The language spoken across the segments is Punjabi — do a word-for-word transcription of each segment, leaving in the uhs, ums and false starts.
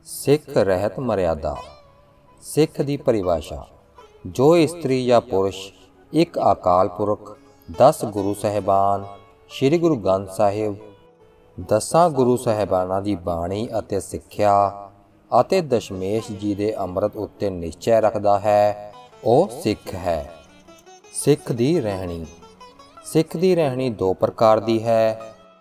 ਸਿੱਖ ਰਹਿਤ ਮਰਿਆਦਾ। ਸਿੱਖ ਦੀ ਪਰਿਭਾਸ਼ਾ: ਜੋ ਇਸਤਰੀ ਜਾਂ ਪੁਰਸ਼ ਇੱਕ ਅਕਾਲ ਪੁਰਖ, ਦਸ ਗੁਰੂ ਸਾਹਿਬਾਨ, ਸ੍ਰੀ ਗੁਰੂ ਗ੍ਰੰਥ ਸਾਹਿਬ, ਦਸਾਂ ਗੁਰੂ ਸਾਹਿਬਾਨਾਂ ਦੀ ਬਾਣੀ ਅਤੇ ਸਿੱਖਿਆ ਅਤੇ ਦਸ਼ਮੇਸ਼ ਜੀ ਦੇ ਅੰਮ੍ਰਿਤ ਉੱਤੇ ਨਿਸ਼ਚੈ ਰੱਖਦਾ ਹੈ, ਉਹ ਸਿੱਖ ਹੈ। ਸਿੱਖ ਦੀ ਰਹਿਣੀ। ਸਿੱਖ ਦੀ ਰਹਿਣੀ ਦੋ ਪ੍ਰਕਾਰ ਦੀ ਹੈ,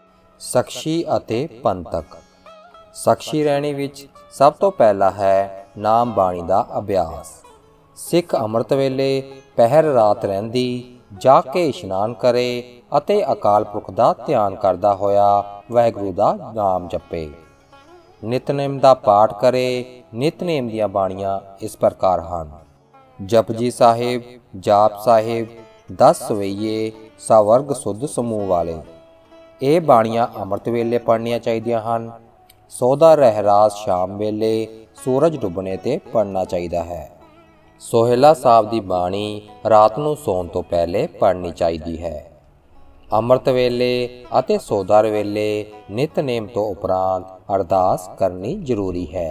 ਸਖਸ਼ੀ ਅਤੇ ਪੰਥਕ। ਸਖਸ਼ੀ ਰਹਿਣੀ ਵਿੱਚ ਸਭ ਤੋਂ ਪਹਿਲਾ ਹੈ ਨਾਮ ਬਾਣੀ ਦਾ ਅਭਿਆਸ। ਸਿੱਖ ਅੰਮ੍ਰਿਤ ਵੇਲੇ ਪਹਿਰ ਰਾਤ ਰਹਿੰਦੀ ਜਾ ਕੇ ਇਸ਼ਨਾਨ ਕਰੇ ਅਤੇ ਅਕਾਲ ਪੁਰਖ ਦਾ ਧਿਆਨ ਕਰਦਾ ਹੋਇਆ ਵਾਹਿਗੁਰੂ ਦਾ ਨਾਮ ਜਪੇ। ਨਿਤਨੇਮ ਦਾ ਪਾਠ ਕਰੇ। ਨਿਤਨੇਮ ਦੀਆਂ ਬਾਣੀਆਂ ਇਸ ਪ੍ਰਕਾਰ ਹਨ: ਜਪਜੀ ਸਾਹਿਬ, ਜਾਪ ਸਾਹਿਬ, ਦਸ ਸਵਈਏ, ਸਵਰਗ ਸੁੱਧ ਸਮੂਹ ਵਾਲੇ। ਇਹ ਬਾਣੀਆਂ ਅੰਮ੍ਰਿਤ ਵੇਲੇ ਪੜ੍ਹਨੀਆਂ ਚਾਹੀਦੀਆਂ ਹਨ। ਸੋਧਾ ਰਹਿਰਾਸ ਸ਼ਾਮ ਵੇਲੇ ਸੂਰਜ ਡੁੱਬਣੇ 'ਤੇ ਪੜ੍ਹਨਾ ਚਾਹੀਦਾ ਹੈ। ਸੋਹਿਲਾ ਸਾਹਿਬ ਦੀ ਬਾਣੀ ਰਾਤ ਨੂੰ ਸੌਣ ਤੋਂ ਪਹਿਲੇ ਪੜ੍ਹਨੀ ਚਾਹੀਦੀ ਹੈ। ਅੰਮ੍ਰਿਤ ਵੇਲੇ ਅਤੇ ਸੋਧਾਰ ਵੇਲੇ ਨਿਤਨੇਮ ਤੋਂ ਉਪਰੰਤ ਅਰਦਾਸ ਕਰਨੀ ਜ਼ਰੂਰੀ ਹੈ।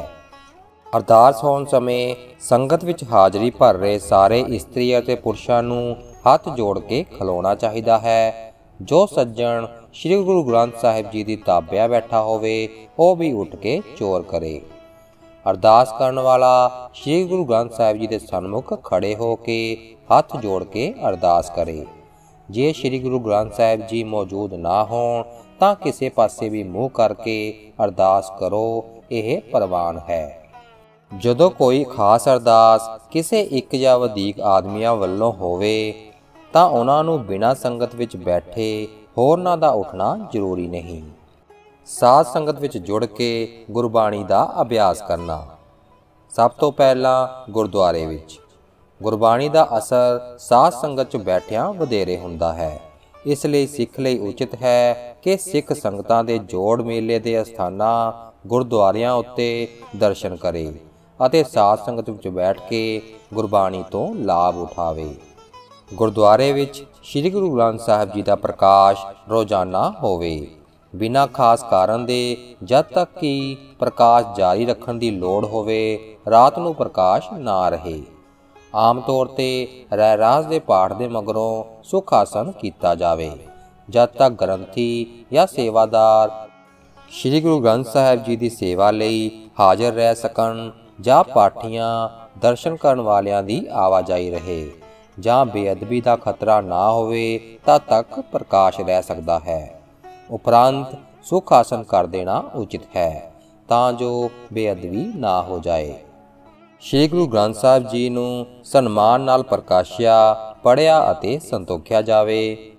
ਅਰਦਾਸ ਹੋਣ ਸਮੇਂ ਸੰਗਤ ਵਿੱਚ ਹਾਜ਼ਰੀ ਭਰ ਰਹੇ ਸਾਰੇ ਇਸਤਰੀ ਅਤੇ ਪੁਰਸ਼ਾਂ ਨੂੰ ਹੱਥ ਜੋੜ ਕੇ ਖਲੋਣਾ ਚਾਹੀਦਾ ਹੈ। ਜੋ ਸੱਜਣ ਸ੍ਰੀ ਗੁਰੂ ਗ੍ਰੰਥ ਸਾਹਿਬ ਜੀ ਦੀ ਤਾਬਿਆ ਬੈਠਾ ਹੋਵੇ, ਉਹ ਵੀ ਉੱਠ ਕੇ ਚੋਰ ਕਰੇ। ਅਰਦਾਸ ਕਰਨ ਵਾਲਾ ਸ੍ਰੀ ਗੁਰੂ ਗ੍ਰੰਥ ਸਾਹਿਬ ਜੀ ਦੇ ਸਨਮੁਖ ਖੜੇ ਹੋ ਕੇ ਹੱਥ ਜੋੜ ਕੇ ਅਰਦਾਸ ਕਰੇ। ਜੇ ਸ੍ਰੀ ਗੁਰੂ ਗ੍ਰੰਥ ਸਾਹਿਬ ਜੀ ਮੌਜੂਦ ਨਾ ਹੋਣ ਤਾਂ ਕਿਸੇ ਪਾਸੇ ਵੀ ਮੂੰਹ ਕਰਕੇ ਅਰਦਾਸ ਕਰੋ, ਇਹ ਪ੍ਰਵਾਨ ਹੈ। ਜਦੋਂ ਕੋਈ ਖਾਸ ਅਰਦਾਸ ਕਿਸੇ ਇੱਕ ਜਾਂ ਵਧੇਰੇ ਆਦਮੀਆਂ ਵੱਲੋਂ ਹੋਵੇ ਤਾਂ ਉਹਨਾਂ ਨੂੰ ਬਿਨਾਂ ਸੰਗਤ ਵਿੱਚ ਬੈਠੇ ਹੋਰਨਾਂ ਦਾ ਉੱਠਣਾ ਜ਼ਰੂਰੀ ਨਹੀਂ। ਸਾਧ ਸੰਗਤ ਵਿੱਚ ਜੁੜ ਕੇ ਗੁਰਬਾਣੀ ਦਾ ਅਭਿਆਸ ਕਰਨਾ। ਸਭ ਤੋਂ ਪਹਿਲਾਂ ਗੁਰਦੁਆਰੇ ਵਿੱਚ। ਗੁਰਬਾਣੀ ਦਾ ਅਸਰ ਸਾਧ ਸੰਗਤ 'ਚ ਬੈਠਿਆਂ ਵਧੇਰੇ ਹੁੰਦਾ ਹੈ। ਇਸ ਲਈ ਸਿੱਖ ਲਈ ਉਚਿਤ ਹੈ ਕਿ ਸਿੱਖ ਸੰਗਤਾਂ ਦੇ ਜੋੜ ਮੇਲੇ ਦੇ ਅਸਥਾਨਾਂ ਗੁਰਦੁਆਰਿਆਂ ਉੱਤੇ ਦਰਸ਼ਨ ਕਰੇ ਅਤੇ ਸਾਧ ਸੰਗਤ ਵਿੱਚ ਬੈਠ ਕੇ ਗੁਰਬਾਣੀ ਤੋਂ ਲਾਭ ਉਠਾਵੇ। ਗੁਰਦੁਆਰੇ ਵਿੱਚ ਸ੍ਰੀ ਗੁਰੂ ਗ੍ਰੰਥ ਸਾਹਿਬ ਜੀ ਦਾ ਪ੍ਰਕਾਸ਼ ਰੋਜ਼ਾਨਾ ਹੋਵੇ। ਬਿਨਾਂ ਖਾਸ ਕਾਰਨ ਦੇ ਜਦ ਤੱਕ ਕਿ ਪ੍ਰਕਾਸ਼ ਜਾਰੀ ਰੱਖਣ ਦੀ ਲੋੜ ਹੋਵੇ, ਰਾਤ ਨੂੰ ਪ੍ਰਕਾਸ਼ ਨਾ ਰਹੇ। ਆਮ ਤੌਰ 'ਤੇ ਰਹਿਰਾਸ ਦੇ ਪਾਠ ਦੇ ਮਗਰੋਂ ਸੁਖ ਆਸਨ ਕੀਤਾ ਜਾਵੇ, ਜਦ ਤੱਕ ਗ੍ਰੰਥੀ ਜਾਂ ਸੇਵਾਦਾਰ ਸ੍ਰੀ ਗੁਰੂ ਗ੍ਰੰਥ ਸਾਹਿਬ ਜੀ ਦੀ ਸੇਵਾ ਲਈ ਹਾਜ਼ਰ ਰਹਿ ਸਕਣ ਜਾਂ ਪਾਠੀਆਂ ਦਰਸ਼ਨ ਕਰਨ ਵਾਲਿਆਂ ਦੀ ਆਵਾਜਾਈ ਰਹੇ ਜਾਂ ਬੇਅਦਬੀ ਦਾ ਖਤਰਾ ਨਾ ਹੋਵੇ, ਤਦ ਤੱਕ ਪ੍ਰਕਾਸ਼ ਰਹਿ ਸਕਦਾ ਹੈ। ਉਪਰੰਤ ਸੁਖ ਆਸਨ ਕਰ ਦੇਣਾ ਉਚਿਤ ਹੈ ਤਾਂ ਜੋ ਬੇਅਦਬੀ ਨਾ ਹੋ ਜਾਏ। ਸ੍ਰੀ ਗੁਰੂ ਗ੍ਰੰਥ ਸਾਹਿਬ ਜੀ ਨੂੰ ਸਨਮਾਨ ਨਾਲ ਪ੍ਰਕਾਸ਼ਿਆ, ਪੜ੍ਹਿਆ ਅਤੇ ਸੰਤੋਖਿਆ ਜਾਵੇ।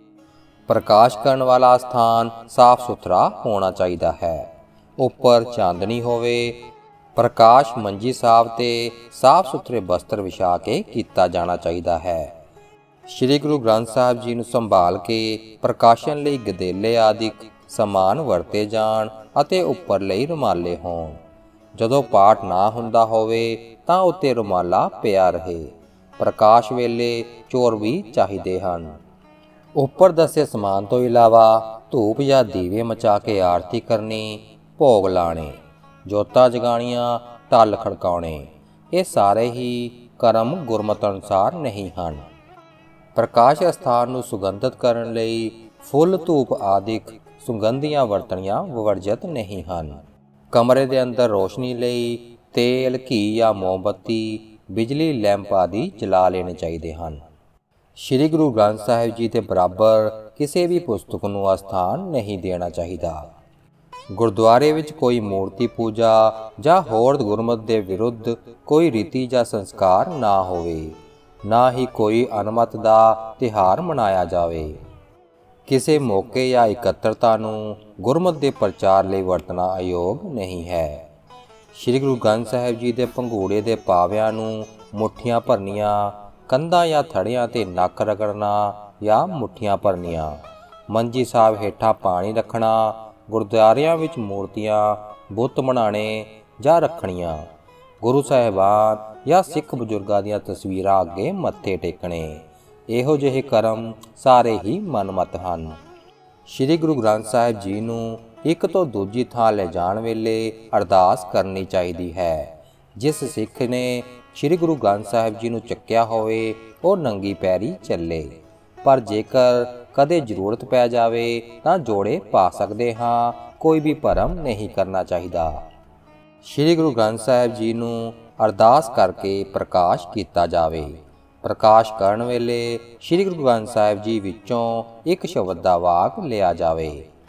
ਪ੍ਰਕਾਸ਼ ਕਰਨ ਵਾਲਾ ਸਥਾਨ ਸਾਫ਼ ਸੁਥਰਾ ਹੋਣਾ ਚਾਹੀਦਾ ਹੈ। ਉੱਪਰ ਚਾਂਦਨੀ ਹੋਵੇ। ਪ੍ਰਕਾਸ਼ ਮੰਜੀ ਸਾਹਿਬ 'ਤੇ ਸਾਫ਼ ਸੁਥਰੇ ਬਸਤਰ ਵਿਛਾ ਕੇ ਕੀਤਾ ਜਾਣਾ ਚਾਹੀਦਾ ਹੈ। ਸ੍ਰੀ ਗੁਰੂ ਗ੍ਰੰਥ ਸਾਹਿਬ ਜੀ ਨੂੰ ਸੰਭਾਲ ਕੇ ਪ੍ਰਕਾਸ਼ਨ ਲਈ ਗਦੇਲੇ ਆਦਿਕ ਸਮਾਨ ਵਰਤੇ ਜਾਣ ਅਤੇ ਉੱਪਰ ਲਈ ਰੁਮਾਲੇ ਹੋਣ। ਜਦੋਂ ਪਾਠ ਨਾ ਹੁੰਦਾ ਹੋਵੇ ਤਾਂ ਉੱਤੇ ਰੁਮਾਲਾ ਪਿਆ ਰਹੇ। ਪ੍ਰਕਾਸ਼ ਵੇਲੇ ਚੋਰ ਵੀ ਚਾਹੀਦੇ ਹਨ। ਉੱਪਰ ਦੱਸੇ ਸਮਾਨ ਤੋਂ ਇਲਾਵਾ ਧੂਪ ਜਾਂ ਦੀਵੇ ਮਚਾ ਕੇ ਆਰਤੀ ਕਰਨੀ, ਭੋਗ ਲਾਣੇ, ਜੋਤਾਂ ਜਗਾਉਣੀਆਂ, ਢੱਲ ਖੜਕਾਉਣੇ, ਇਹ ਸਾਰੇ ਹੀ ਕਰਮ ਗੁਰਮਤਿ ਅਨੁਸਾਰ ਨਹੀਂ ਹਨ। ਪ੍ਰਕਾਸ਼ ਸਥਾਨ ਨੂੰ ਸੁਗੰਧਿਤ ਕਰਨ ਲਈ ਫੁੱਲ, ਧੂਪ ਆਦਿਕ ਸੁਗੰਧੀਆਂ ਵਰਤਣੀਆਂ ਵਰਜਿਤ ਨਹੀਂ ਹਨ। ਕਮਰੇ ਦੇ ਅੰਦਰ ਰੋਸ਼ਨੀ ਲਈ ਤੇਲ, ਘੀ ਜਾਂ ਮੋਮਬੱਤੀ, ਬਿਜਲੀ ਲੈਂਪ ਆਦਿ ਜਲਾ ਲੈਣੇ ਚਾਹੀਦੇ ਹਨ। ਸ੍ਰੀ ਗੁਰੂ ਗ੍ਰੰਥ ਸਾਹਿਬ ਜੀ ਦੇ ਬਰਾਬਰ ਕਿਸੇ ਵੀ ਪੁਸਤਕ ਨੂੰ ਅਸਥਾਨ ਨਹੀਂ ਦੇਣਾ ਚਾਹੀਦਾ। ਗੁਰਦੁਆਰੇ ਵਿੱਚ ਕੋਈ ਮੂਰਤੀ ਪੂਜਾ ਜਾਂ ਹੋਰ ਗੁਰਮਤਿ ਦੇ ਵਿਰੁੱਧ ਕੋਈ ਰੀਤੀ ਜਾਂ ਸੰਸਕਾਰ ਨਾ ਹੋਵੇ। ਨਾ ਹੀ ਕੋਈ ਅਨਮਤ ਦਾ ਤਿਉਹਾਰ ਮਨਾਇਆ ਜਾਵੇ। ਕਿਸੇ ਮੌਕੇ ਜਾਂ ਇਕੱਤਰਤਾ ਨੂੰ ਗੁਰਮਤਿ ਦੇ ਪ੍ਰਚਾਰ ਲਈ ਵਰਤਣਾ ਅਯੋਗ ਨਹੀਂ ਹੈ। ਸ੍ਰੀ ਗੁਰੂ ਗ੍ਰੰਥ ਸਾਹਿਬ ਜੀ ਦੇ ਪੰਘੂੜੇ ਦੇ ਪਾਵਿਆਂ ਨੂੰ ਮੁੱਠੀਆਂ ਭਰਨੀਆਂ, ਕੰਧਾਂ ਜਾਂ ਥੜਿਆਂ 'ਤੇ ਨੱਕ ਰਗੜਨਾ ਜਾਂ ਮੁੱਠੀਆਂ ਭਰਨੀਆਂ, ਮੰਜੀ ਸਾਹਿਬ ਹੇਠਾਂ ਪਾਣੀ ਰੱਖਣਾ, ਗੁਰਦੁਆਰਿਆਂ ਵਿੱਚ ਮੂਰਤੀਆਂ, ਬੁੱਤ ਬਣਾਉਣੇ ਜਾਂ ਰੱਖਣੀਆਂ, ਗੁਰੂ ਸਾਹਿਬਾਨ ਜਾਂ ਸਿੱਖ ਬਜ਼ੁਰਗਾਂ ਦੀਆਂ ਤਸਵੀਰਾਂ ਅੱਗੇ ਮੱਥੇ ਟੇਕਣੇ, ਇਹੋ ਜਿਹੇ ਕਰਮ ਸਾਰੇ ਹੀ ਮਨਮਤ ਹਨ। ਸ੍ਰੀ ਗੁਰੂ ਗ੍ਰੰਥ ਸਾਹਿਬ ਜੀ ਨੂੰ ਇੱਕ ਤੋਂ ਦੂਜੀ ਥਾਂ ਲੈ ਜਾਣ ਵੇਲੇ ਅਰਦਾਸ ਕਰਨੀ ਚਾਹੀਦੀ ਹੈ। ਜਿਸ ਸਿੱਖ ਨੇ ਸ੍ਰੀ ਗੁਰੂ ਗ੍ਰੰਥ ਸਾਹਿਬ ਜੀ ਨੂੰ ਚੱਕਿਆ ਹੋਵੇ ਉਹ ਨੰਗੀ ਪੈਰੀ ਚੱਲੇ, ਪਰ ਜੇਕਰ ਕਦੇ ਜ਼ਰੂਰਤ ਪੈ ਜਾਵੇ ਤਾਂ ਜੋੜੇ ਪਾ ਸਕਦੇ ਹਾਂ। ਕੋਈ ਵੀ ਭਰਮ ਨਹੀਂ ਕਰਨਾ ਚਾਹੀਦਾ। ਸ੍ਰੀ ਗੁਰੂ ਗ੍ਰੰਥ ਸਾਹਿਬ ਜੀ ਨੂੰ ਅਰਦਾਸ ਕਰਕੇ ਪ੍ਰਕਾਸ਼ ਕੀਤਾ ਜਾਵੇ। ਪ੍ਰਕਾਸ਼ ਕਰਨ ਵੇਲੇ ਸ੍ਰੀ ਗੁਰੂ ਗ੍ਰੰਥ ਸਾਹਿਬ ਜੀ ਵਿੱਚੋਂ ਇੱਕ ਸ਼ਬਦ ਦਾ ਵਾਕ ਲਿਆ ਜਾਵੇ।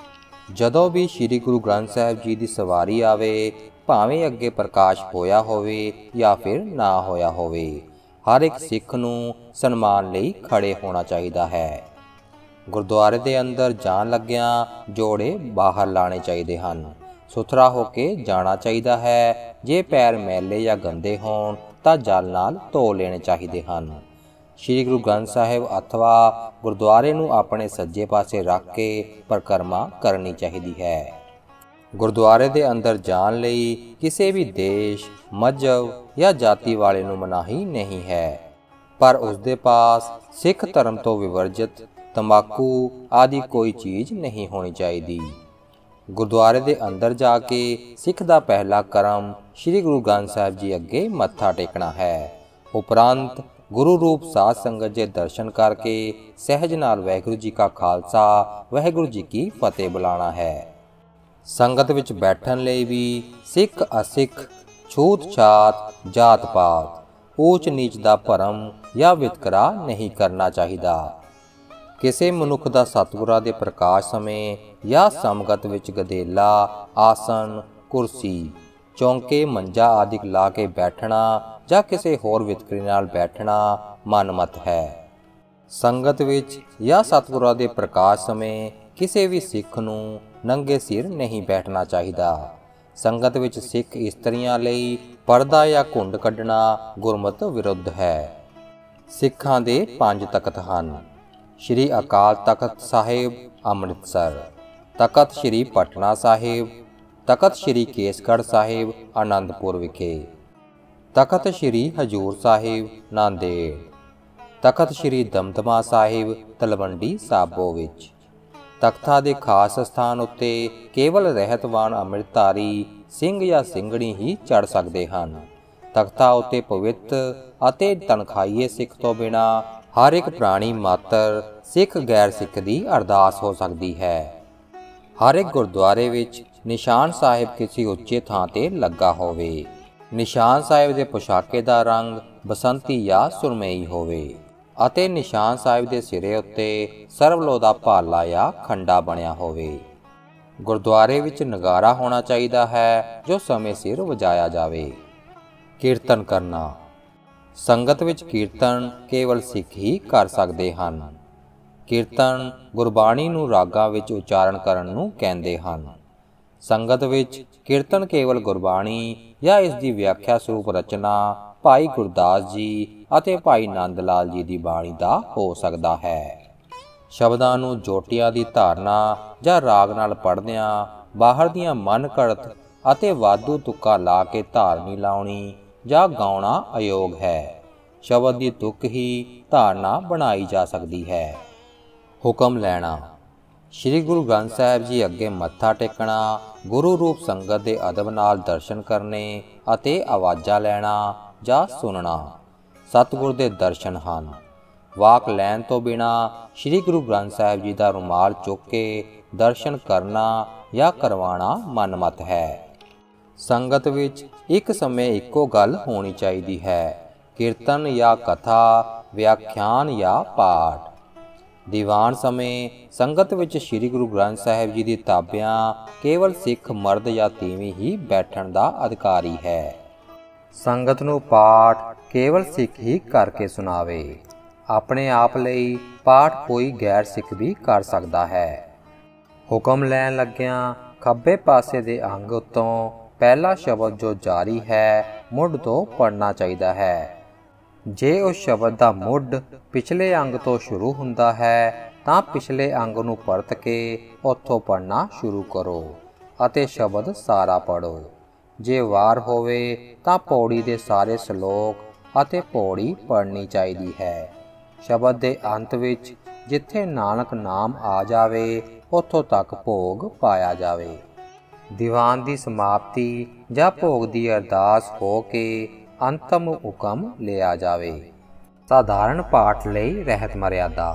ਜਦੋਂ ਵੀ ਸ੍ਰੀ ਗੁਰੂ ਗ੍ਰੰਥ ਸਾਹਿਬ ਜੀ ਦੀ ਸਵਾਰੀ ਆਵੇ, ਭਾਵੇਂ ਅੱਗੇ ਪ੍ਰਕਾਸ਼ ਹੋਇਆ ਹੋਵੇ ਜਾਂ ਫਿਰ ਨਾ ਹੋਇਆ ਹੋਵੇ, ਹਰ ਇੱਕ ਸਿੱਖ ਨੂੰ ਸਨਮਾਨ ਲਈ ਖੜੇ ਹੋਣਾ ਚਾਹੀਦਾ ਹੈ। ਗੁਰਦੁਆਰੇ ਦੇ ਅੰਦਰ ਜਾਣ ਲੱਗਿਆਂ ਜੋੜੇ ਬਾਹਰ ਲਾਣੇ ਚਾਹੀਦੇ ਹਨ। ਸੁਥਰਾ ਹੋ ਕੇ ਜਾਣਾ ਚਾਹੀਦਾ ਹੈ। ਜੇ ਪੈਰ ਮੈਲੇ ਜਾਂ ਗੰਦੇ ਹੋਣ ਤਾਂ ਜਲ ਨਾਲ ਧੋ ਲੈਣੇ ਚਾਹੀਦੇ ਹਨ। ਸ੍ਰੀ ਗੁਰੂ ਗ੍ਰੰਥ ਸਾਹਿਬ ਅਥਵਾ ਗੁਰਦੁਆਰੇ ਨੂੰ ਆਪਣੇ ਸੱਜੇ ਪਾਸੇ ਰੱਖ ਕੇ ਪਰਿਕਰਮਾ ਕਰਨੀ ਚਾਹੀਦੀ ਹੈ। ਗੁਰਦੁਆਰੇ ਦੇ ਅੰਦਰ ਜਾਣ ਲਈ ਕਿਸੇ ਵੀ ਦੇਸ਼, ਮਜ਼ਹਬ ਜਾਂ ਜਾਤੀ ਵਾਲੇ ਨੂੰ ਮਨਾਹੀ ਨਹੀਂ ਹੈ, ਪਰ ਉਸ ਦੇ ਪਾਸ ਸਿੱਖ ਧਰਮ ਤੋਂ ਵਿਵਰਜਿਤ ਤੰਬਾਕੂ ਆਦਿ ਕੋਈ ਚੀਜ਼ ਨਹੀਂ ਹੋਣੀ ਚਾਹੀਦੀ। ਗੁਰਦੁਆਰੇ ਦੇ ਅੰਦਰ ਜਾ ਕੇ ਸਿੱਖ ਦਾ ਪਹਿਲਾ ਕਰਮ ਸ੍ਰੀ ਗੁਰੂ ਗ੍ਰੰਥ ਸਾਹਿਬ ਜੀ ਅੱਗੇ ਮੱਥਾ ਟੇਕਣਾ ਹੈ। ਉਪਰੰਤ ਗੁਰੂ ਰੂਪ ਸਾਧ ਸੰਗਤ ਦੇ ਦਰਸ਼ਨ ਕਰਕੇ ਸਹਿਜ ਨਾਲ ਵਾਹਿਗੁਰੂ ਜੀ ਕਾ ਖਾਲਸਾ ਵਾਹਿਗੁਰੂ ਜੀ ਕੀ ਫਤਿਹ ਬੁਲਾਉਣਾ ਹੈ। ਸੰਗਤ ਵਿੱਚ ਬੈਠਣ ਲਈ ਵੀ ਸਿੱਖ ਅਸਿੱਖ, ਛੂਤ ਛਾਤ, ਜਾਤ ਪਾਤ, ਊਚ ਨੀਚ ਦਾ ਭਰਮ ਜਾਂ ਵਿਤਕਰਾ ਨਹੀਂ ਕਰਨਾ ਚਾਹੀਦਾ। ਕਿਸੇ ਮਨੁੱਖ ਦਾ ਸਤਿਗੁਰਾਂ ਦੇ ਪ੍ਰਕਾਸ਼ ਸਮੇਂ ਜਾਂ ਸਮਗਤ ਵਿੱਚ ਗਦੇਲਾ, ਆਸਨ, ਕੁਰਸੀ, ਚੌਂਕੇ, ਮੰਜਾ ਆਦਿ ਲਾ ਕੇ ਬੈਠਣਾ ਜਾਂ ਕਿਸੇ ਹੋਰ ਵਿਤਕਰੇ ਨਾਲ ਬੈਠਣਾ ਮਨਮਤ ਹੈ। ਸੰਗਤ ਵਿੱਚ ਜਾਂ ਸਤਿਗੁਰਾਂ ਦੇ ਪ੍ਰਕਾਸ਼ ਸਮੇਂ ਕਿਸੇ ਵੀ ਸਿੱਖ ਨੂੰ ਨੰਗੇ ਸਿਰ ਨਹੀਂ ਬੈਠਣਾ ਚਾਹੀਦਾ। ਸੰਗਤ ਵਿੱਚ ਸਿੱਖ ਇਸਤਰੀਆਂ ਲਈ ਪਰਦਾ ਜਾਂ ਘੁੰਡ ਕੱਢਣਾ ਗੁਰਮਤਿ ਵਿਰੁੱਧ ਹੈ। ਸਿੱਖਾਂ ਦੇ ਪੰਜ ਤਖਤ ਹਨ। ਸ਼੍ਰੀ ਅਕਾਲ ਤਖਤ ਸਾਹਿਬ ਅੰਮ੍ਰਿਤਸਰ, ਤਖਤ ਸ਼੍ਰੀ ਪਟਨਾ ਸਾਹਿਬ, ਤਖਤ ਸ਼੍ਰੀ ਕੇਸਗੜ੍ਹ ਸਾਹਿਬ ਆਨੰਦਪੁਰ ਵਿਖੇ, ਤਖਤ ਸ਼੍ਰੀ ਹਜੂਰ ਸਾਹਿਬ ਨਾਂਦੇੜ, ਤਖਤ ਸ਼੍ਰੀ ਦਮਦਮਾ ਸਾਹਿਬ ਤਲਵੰਡੀ ਸਾਬੋ ਵਿੱਚ। ਤਖਤਾਂ ਦੇ ਖਾਸ ਸਥਾਨ ਉੱਤੇ ਕੇਵਲ ਰਹਿਤਵਾਨ ਅੰਮ੍ਰਿਤਧਾਰੀ ਸਿੰਘ ਜਾਂ ਸਿੰਘਣੀ ਹੀ ਚੜ੍ਹ ਸਕਦੇ ਹਨ। ਤਖਤਾਂ ਉੱਤੇ ਪਵਿੱਤ ਅਤੇ ਤਨਖਾਹੀਏ ਸਿੱਖ ਤੋਂ ਬਿਨਾਂ ਹਰ ਇੱਕ ਪ੍ਰਾਣੀ ਮਾਤਰ ਸਿੱਖ ਗੈਰ ਸਿੱਖ ਦੀ ਅਰਦਾਸ ਹੋ ਸਕਦੀ ਹੈ। ਹਰ ਇੱਕ ਗੁਰਦੁਆਰੇ ਵਿੱਚ ਨਿਸ਼ਾਨ ਸਾਹਿਬ ਕਿਸੇ ਉੱਚੇ ਥਾਂ ਤੇ ਲੱਗਾ ਹੋਵੇ। ਨਿਸ਼ਾਨ ਸਾਹਿਬ ਦੇ ਪੁਸ਼ਾਕੇ ਦਾ ਰੰਗ ਬਸੰਤੀ ਜਾਂ ਸੁਰਮਈ ਹੋਵੇ ਅਤੇ ਨਿਸ਼ਾਨ ਸਾਹਿਬ ਦੇ ਸਿਰੇ ਉੱਤੇ ਸਰਬਲੋ ਦਾ ਭਾਲਾ ਜਾਂ ਖੰਡਾ ਬਣਿਆ ਹੋਵੇ। ਗੁਰਦੁਆਰੇ ਵਿੱਚ ਨਗਾਰਾ ਹੋਣਾ ਚਾਹੀਦਾ ਹੈ ਜੋ ਸਮੇਂ ਸਿਰ ਵਜਾਇਆ ਜਾਵੇ। ਕੀਰਤਨ ਕਰਨਾ। ਸੰਗਤ ਵਿੱਚ ਕੀਰਤਨ ਕੇਵਲ ਸਿੱਖ ਹੀ ਕਰ ਸਕਦੇ ਹਨ। ਕੀਰਤਨ ਗੁਰਬਾਣੀ ਨੂੰ ਰਾਗਾਂ ਵਿੱਚ ਉਚਾਰਨ ਕਰਨ ਨੂੰ ਕਹਿੰਦੇ ਹਨ। ਸੰਗਤ ਵਿੱਚ ਕੀਰਤਨ ਕੇਵਲ ਗੁਰਬਾਣੀ ਜਾਂ ਇਸ ਦੀ ਵਿਆਖਿਆ ਸਰੂਪ ਰਚਨਾ ਭਾਈ ਗੁਰਦਾਸ ਜੀ ਅਤੇ ਭਾਈ ਨੰਦ ਲਾਲ ਜੀ ਦੀ ਬਾਣੀ ਦਾ ਹੋ ਸਕਦਾ ਹੈ। ਸ਼ਬਦਾਂ ਨੂੰ ਜੋਟੀਆਂ ਦੀ ਧਾਰਨਾ ਜਾਂ ਰਾਗ ਨਾਲ ਪੜ੍ਹਦਿਆਂ ਬਾਹਰ ਦੀਆਂ ਮਨ ਘੜਤ ਅਤੇ ਵਾਧੂ ਤੁਕਾਂ ਲਾ ਕੇ ਧਾਰਨੀ ਲਾਉਣੀ ਜਾਂ ਗਾਉਣਾ ਅਯੋਗ ਹੈ। ਸ਼ਬਦ ਦੀ ਤੁਕ ਹੀ ਧਾਰਨਾ ਬਣਾਈ ਜਾ ਸਕਦੀ ਹੈ। ਹੁਕਮ ਲੈਣਾ। ਸ੍ਰੀ ਗੁਰੂ ਗ੍ਰੰਥ ਸਾਹਿਬ ਜੀ ਅੱਗੇ ਮੱਥਾ ਟੇਕਣਾ, ਗੁਰੂ ਰੂਪ ਸੰਗਤ ਦੇ ਅਦਬ ਨਾਲ ਦਰਸ਼ਨ ਕਰਨੇ ਅਤੇ ਆਵਾਜ਼ਾਂ ਲੈਣਾ ਜਾਂ ਸੁਣਨਾ ਸਤਿਗੁਰ ਦੇ ਦਰਸ਼ਨ ਹਨ। ਵਾਕ ਲੈਣ ਤੋਂ ਬਿਨਾਂ ਸ੍ਰੀ ਗੁਰੂ ਗ੍ਰੰਥ ਸਾਹਿਬ ਜੀ ਦਾ ਰੁਮਾਲ ਚੁੱਕ ਕੇ ਦਰਸ਼ਨ ਕਰਨਾ ਜਾਂ ਕਰਵਾਉਣਾ ਮਨਮਤ ਹੈ। ਸੰਗਤ ਵਿੱਚ ਇੱਕ ਸਮੇਂ ਇੱਕੋ ਗੱਲ ਹੋਣੀ ਚਾਹੀਦੀ ਹੈ। ਕੀਰਤਨ ਜਾਂ ਕਥਾ, ਵਿਆਖਿਆਨ ਜਾਂ ਪਾਠ। ਦੀਵਾਨ ਸਮੇਂ ਸੰਗਤ ਵਿੱਚ ਸ੍ਰੀ ਗੁਰੂ ਗ੍ਰੰਥ ਸਾਹਿਬ ਜੀ ਦੀ ਤਾਬਿਆਂ ਕੇਵਲ ਸਿੱਖ ਮਰਦ ਜਾਂ ਤੀਵੀਂ ਹੀ ਬੈਠਣ ਦਾ ਅਧਿਕਾਰੀ ਹੈ। ਸੰਗਤ ਨੂੰ ਪਾਠ ਕੇਵਲ ਸਿੱਖ ਹੀ ਕਰਕੇ ਸੁਣਾਵੇ। ਆਪਣੇ ਆਪ ਲਈ ਪਾਠ ਕੋਈ ਗੈਰ ਸਿੱਖ ਵੀ ਕਰ ਸਕਦਾ ਹੈ। ਹੁਕਮ ਲੈਣ ਲੱਗਿਆਂ ਖੱਬੇ ਪਾਸੇ ਦੇ ਅੰਗ ਉੱਤੋਂ ਪਹਿਲਾ ਸ਼ਬਦ ਜੋ ਜਾਰੀ ਹੈ ਮੁੱਢ ਤੋਂ ਪੜ੍ਹਨਾ ਚਾਹੀਦਾ ਹੈ। ਜੇ ਉਸ ਸ਼ਬਦ ਦਾ ਮੁੱਢ ਪਿਛਲੇ ਅੰਗ ਤੋਂ ਸ਼ੁਰੂ ਹੁੰਦਾ ਹੈ ਤਾਂ ਪਿਛਲੇ ਅੰਗ ਨੂੰ ਪਰਤ ਕੇ ਉੱਥੋਂ ਪੜ੍ਹਨਾ ਸ਼ੁਰੂ ਕਰੋ ਅਤੇ ਸ਼ਬਦ ਸਾਰਾ ਪੜ੍ਹੋ। ਜੇ ਵਾਰ ਹੋਵੇ ਤਾਂ ਪੌੜੀ ਦੇ ਸਾਰੇ ਸ਼ਲੋਕ ਅਤੇ ਪੌੜੀ ਪੜ੍ਹਨੀ ਚਾਹੀਦੀ ਹੈ। ਸ਼ਬਦ ਦੇ ਅੰਤ ਵਿੱਚ ਜਿੱਥੇ ਨਾਨਕ ਨਾਮ ਆ ਜਾਵੇ ਉੱਥੋਂ ਤੱਕ ਭੋਗ ਪਾਇਆ ਜਾਵੇ। ਦੀਵਾਨ ਦੀ ਸਮਾਪਤੀ ਜਾਂ ਭੋਗ ਦੀ ਅਰਦਾਸ ਹੋ ਕੇ ਅੰਤਮ ਹੁਕਮ ਲਿਆ ਜਾਵੇ। ਸਾਧਾਰਨ ਪਾਠ ਲਈ ਰਹਿਤ ਮਰਿਆਦਾ।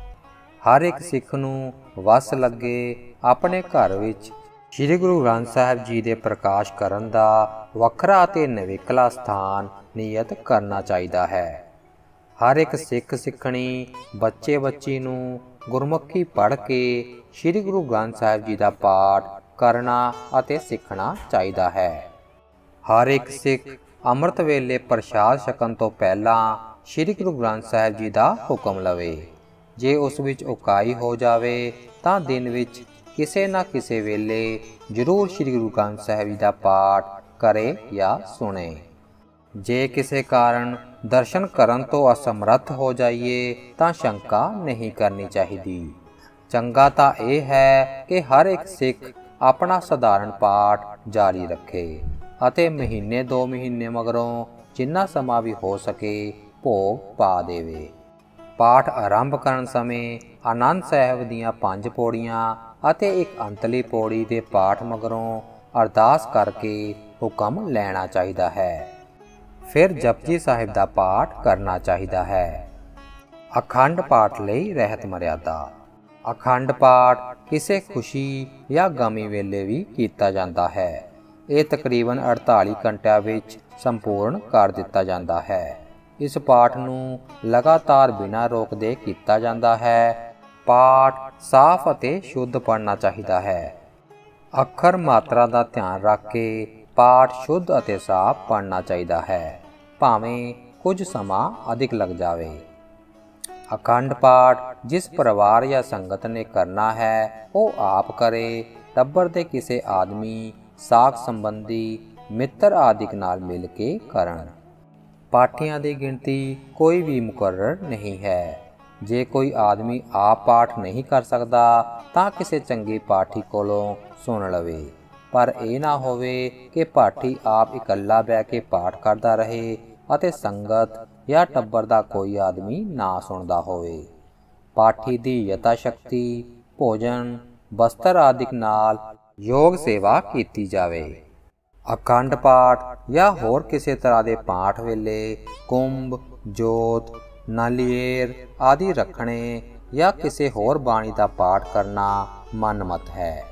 ਹਰ ਇੱਕ ਸਿੱਖ ਨੂੰ ਵਸ ਲੱਗੇ ਆਪਣੇ ਘਰ ਵਿੱਚ ਸ੍ਰੀ ਗੁਰੂ ਗ੍ਰੰਥ ਸਾਹਿਬ ਜੀ ਦੇ ਪ੍ਰਕਾਸ਼ ਕਰਨ ਦਾ ਵੱਖਰਾ ਅਤੇ ਨਿਵੇਕਲਾ ਸਥਾਨ ਨਿਯਤ ਕਰਨਾ ਚਾਹੀਦਾ ਹੈ। ਹਰ ਇੱਕ ਸਿੱਖ ਸਿੱਖਣੀ ਬੱਚੇ ਬੱਚੀ ਨੂੰ ਗੁਰਮੁਖੀ ਪੜ੍ਹ ਕੇ ਸ੍ਰੀ ਗੁਰੂ ਗ੍ਰੰਥ ਸਾਹਿਬ ਜੀ ਦਾ ਪਾਠ ਕਰਨਾ ਅਤੇ ਸਿੱਖਣਾ ਚਾਹੀਦਾ ਹੈ। ਹਰ ਇੱਕ ਸਿੱਖ ਅੰਮ੍ਰਿਤ ਵੇਲੇ ਪ੍ਰਸ਼ਾਦ ਛਕਣ ਤੋਂ ਪਹਿਲਾਂ ਸ੍ਰੀ ਗੁਰੂ ਗ੍ਰੰਥ ਸਾਹਿਬ ਜੀ ਦਾ ਹੁਕਮ ਲਵੇ। ਜੇ ਉਸ ਵਿੱਚ ਉਕਾਈ ਹੋ ਜਾਵੇ ਤਾਂ ਦਿਨ ਵਿੱਚ ਕਿਸੇ ਨਾ ਕਿਸੇ ਵੇਲੇ ਜ਼ਰੂਰ ਸ੍ਰੀ ਗੁਰੂ ਗ੍ਰੰਥ ਸਾਹਿਬ ਜੀ ਦਾ ਪਾਠ ਕਰੇ ਜਾਂ ਸੁਣੇ। ਜੇ ਕਿਸੇ ਕਾਰਨ ਦਰਸ਼ਨ ਕਰਨ ਤੋਂ ਅਸਮਰੱਥ ਹੋ ਜਾਈਏ ਤਾਂ ਸ਼ੰਕਾ ਨਹੀਂ ਕਰਨੀ ਚਾਹੀਦੀ। ਚੰਗਾ ਤਾਂ ਇਹ ਹੈ ਕਿ ਹਰ ਇੱਕ ਸਿੱਖ ਆਪਣਾ ਸਧਾਰਨ ਪਾਠ ਜਾਰੀ ਰੱਖੇ ਅਤੇ ਮਹੀਨੇ ਦੋ ਮਹੀਨੇ ਮਗਰੋਂ ਜਿੰਨਾ ਸਮਾਂ ਵੀ ਹੋ ਸਕੇ ਭੋਗ ਪਾ ਦੇਵੇ। ਪਾਠ ਆਰੰਭ ਕਰਨ ਸਮੇਂ ਆਨੰਦ ਸਾਹਿਬ ਦੀਆਂ ਪੰਜ ਪੌੜੀਆਂ ਅਤੇ ਇੱਕ ਅੰਤਲੀ ਪੌੜੀ ਦੇ ਪਾਠ ਮਗਰੋਂ ਅਰਦਾਸ ਕਰਕੇ ਹੁਕਮ ਲੈਣਾ ਚਾਹੀਦਾ ਹੈ। ਫਿਰ ਜਪਜੀ ਸਾਹਿਬ ਦਾ ਪਾਠ ਕਰਨਾ ਚਾਹੀਦਾ ਹੈ। ਅਖੰਡ ਪਾਠ ਲਈ ਰਹਿਤ ਮਰਿਆਦਾ। ਅਖੰਡ ਪਾਠ ਕਿਸੇ ਖੁਸ਼ੀ ਜਾਂ ਗਮੀ ਵੇਲੇ ਵੀ ਕੀਤਾ ਜਾਂਦਾ ਹੈ। ਇਹ ਤਕਰੀਬਨ ਅੜਤਾਲੀ ਘੰਟਿਆਂ ਵਿੱਚ ਸੰਪੂਰਨ ਕਰ ਦਿੱਤਾ ਜਾਂਦਾ ਹੈ। ਇਸ ਪਾਠ ਨੂੰ ਲਗਾਤਾਰ ਬਿਨਾਂ ਰੋਕਦੇ ਕੀਤਾ ਜਾਂਦਾ ਹੈ। ਪਾਠ ਸਾਫ਼ ਅਤੇ ਸ਼ੁੱਧ ਪੜ੍ਹਨਾ ਚਾਹੀਦਾ ਹੈ। ਅੱਖਰ ਮਾਤਰਾ ਦਾ ਧਿਆਨ ਰੱਖ ਕੇ ਪਾਠ ਸ਼ੁੱਧ ਅਤੇ ਸਾਫ਼ ਪੜ੍ਹਨਾ ਚਾਹੀਦਾ ਹੈ, ਭਾਵੇਂ ਕੁਝ ਸਮਾਂ ਅਧਿਕ ਲੱਗ ਜਾਵੇ। ਅਖੰਡ ਪਾਠ ਜਿਸ ਪਰਿਵਾਰ ਜਾਂ ਸੰਗਤ ਨੇ ਕਰਨਾ ਹੈ ਉਹ ਆਪ ਕਰੇ, ਟੱਬਰ ਦੇ ਕਿਸੇ ਆਦਮੀ, ਸਾਕ ਸੰਬੰਧੀ, ਮਿੱਤਰ ਆਦਿਕ ਨਾਲ ਮਿਲ ਕੇ ਕਰਨ। ਪਾਠੀਆਂ ਦੀ ਗਿਣਤੀ ਕੋਈ ਵੀ ਮੁਕਰਰ ਨਹੀਂ ਹੈ। ਜੇ ਕੋਈ ਆਦਮੀ ਆਪ ਪਾਠ ਨਹੀਂ ਕਰ ਸਕਦਾ ਤਾਂ ਕਿਸੇ ਚੰਗੇ ਪਾਠੀ ਕੋਲੋਂ ਸੁਣ ਲਵੇ, ਪਰ ਇਹ ਨਾ ਹੋਵੇ ਕਿ ਪਾਠੀ ਆਪ ਇਕੱਲਾ ਬਹਿ ਕੇ ਪਾਠ ਕਰਦਾ ਰਹੇ ਅਤੇ ਸੰਗਤ ਜਾਂ ਟੱਬਰ ਦਾ ਕੋਈ ਆਦਮੀ ਨਾ ਸੁਣਦਾ ਹੋਵੇ। ਪਾਠੀ ਦੀ ਯਥਾ ਸ਼ਕਤੀ ਭੋਜਨ, ਬਸਤਰ ਆਦਿਕ ਨਾਲ ਯੋਗ ਸੇਵਾ ਕੀਤੀ ਜਾਵੇ। ਅਖੰਡ ਪਾਠ ਜਾਂ ਹੋਰ ਕਿਸੇ ਤਰ੍ਹਾਂ ਦੇ ਪਾਠ ਵੇਲੇ ਕੁੰਭ, ਜੋਤ, ਨਾਲੀਏਰ ਆਦਿ ਰੱਖਣੇ ਜਾਂ ਕਿਸੇ ਹੋਰ ਬਾਣੀ ਦਾ ਪਾਠ ਕਰਨਾ ਮਨਮਤ ਹੈ।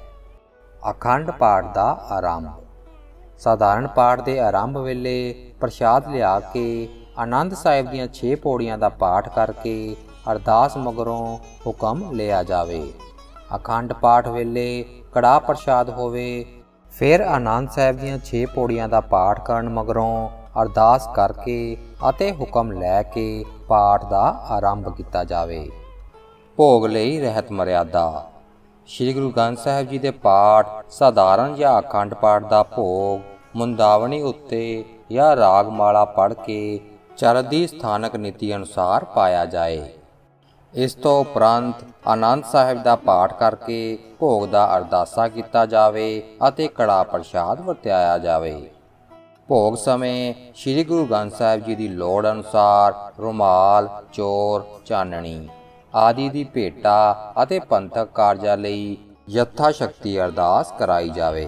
ਅਖੰਡ ਪਾਠ ਦਾ ਆਰੰਭ। ਸਾਧਾਰਨ ਪਾਠ ਦੇ ਆਰੰਭ ਵੇਲੇ ਪ੍ਰਸ਼ਾਦ ਲਿਆ ਕੇ ਆਨੰਦ ਸਾਹਿਬ ਦੀਆਂ ਛੇ ਪੌੜੀਆਂ ਦਾ ਪਾਠ ਕਰਕੇ ਅਰਦਾਸ ਮਗਰੋਂ ਹੁਕਮ ਲਿਆ ਜਾਵੇ। ਅਖੰਡ ਪਾਠ ਵੇਲੇ ਕੜਾਹ ਪ੍ਰਸ਼ਾਦ ਹੋਵੇ। ਫਿਰ ਆਨੰਦ ਸਾਹਿਬ ਦੀਆਂ ਛੇ ਪੌੜੀਆਂ ਦਾ ਪਾਠ ਕਰਨ ਮਗਰੋਂ ਅਰਦਾਸ ਕਰਕੇ ਅਤੇ ਹੁਕਮ ਲੈ ਕੇ ਪਾਠ ਦਾ ਆਰੰਭ ਕੀਤਾ ਜਾਵੇ। ਭੋਗ ਲਈ ਰਹਿਤ ਮਰਿਆਦਾ। ਸ੍ਰੀ ਗੁਰੂ ਗ੍ਰੰਥ ਸਾਹਿਬ ਜੀ ਦੇ ਪਾਠ ਸਾਧਾਰਨ ਜਾਂ ਅਖੰਡ ਪਾਠ ਦਾ ਭੋਗ ਮੁੰਦਾਵਣੀ ਉੱਤੇ ਜਾਂ ਰਾਗਮਾਲਾ ਪੜ੍ਹ ਕੇ ਚਰਦੀ ਸਥਾਨਕ ਨੀਤੀ ਅਨੁਸਾਰ ਪਾਇਆ ਜਾਏ। ਇਸ ਤੋਂ ਉਪਰੰਤ ਆਨੰਦ ਸਾਹਿਬ ਦਾ ਪਾਠ ਕਰਕੇ ਭੋਗ ਦਾ ਅਰਦਾਸਾ ਕੀਤਾ ਜਾਵੇ ਅਤੇ ਕੜਾਹ ਪ੍ਰਸ਼ਾਦ ਵਰਤਾਇਆ ਜਾਵੇ। ਭੋਗ ਸਮੇਂ ਸ੍ਰੀ ਗੁਰੂ ਗ੍ਰੰਥ ਸਾਹਿਬ ਜੀ ਦੀ ਲੋੜ ਅਨੁਸਾਰ ਰੁਮਾਲ, ਚੋਰ, ਚਾਨਣੀ ਆਦਿ ਦੀ ਭੇਟਾ ਅਤੇ ਪੰਥਕ ਕਾਰਜਾਂ ਲਈ ਯਥਾ ਸ਼ਕਤੀ ਅਰਦਾਸ ਕਰਾਈ ਜਾਵੇ।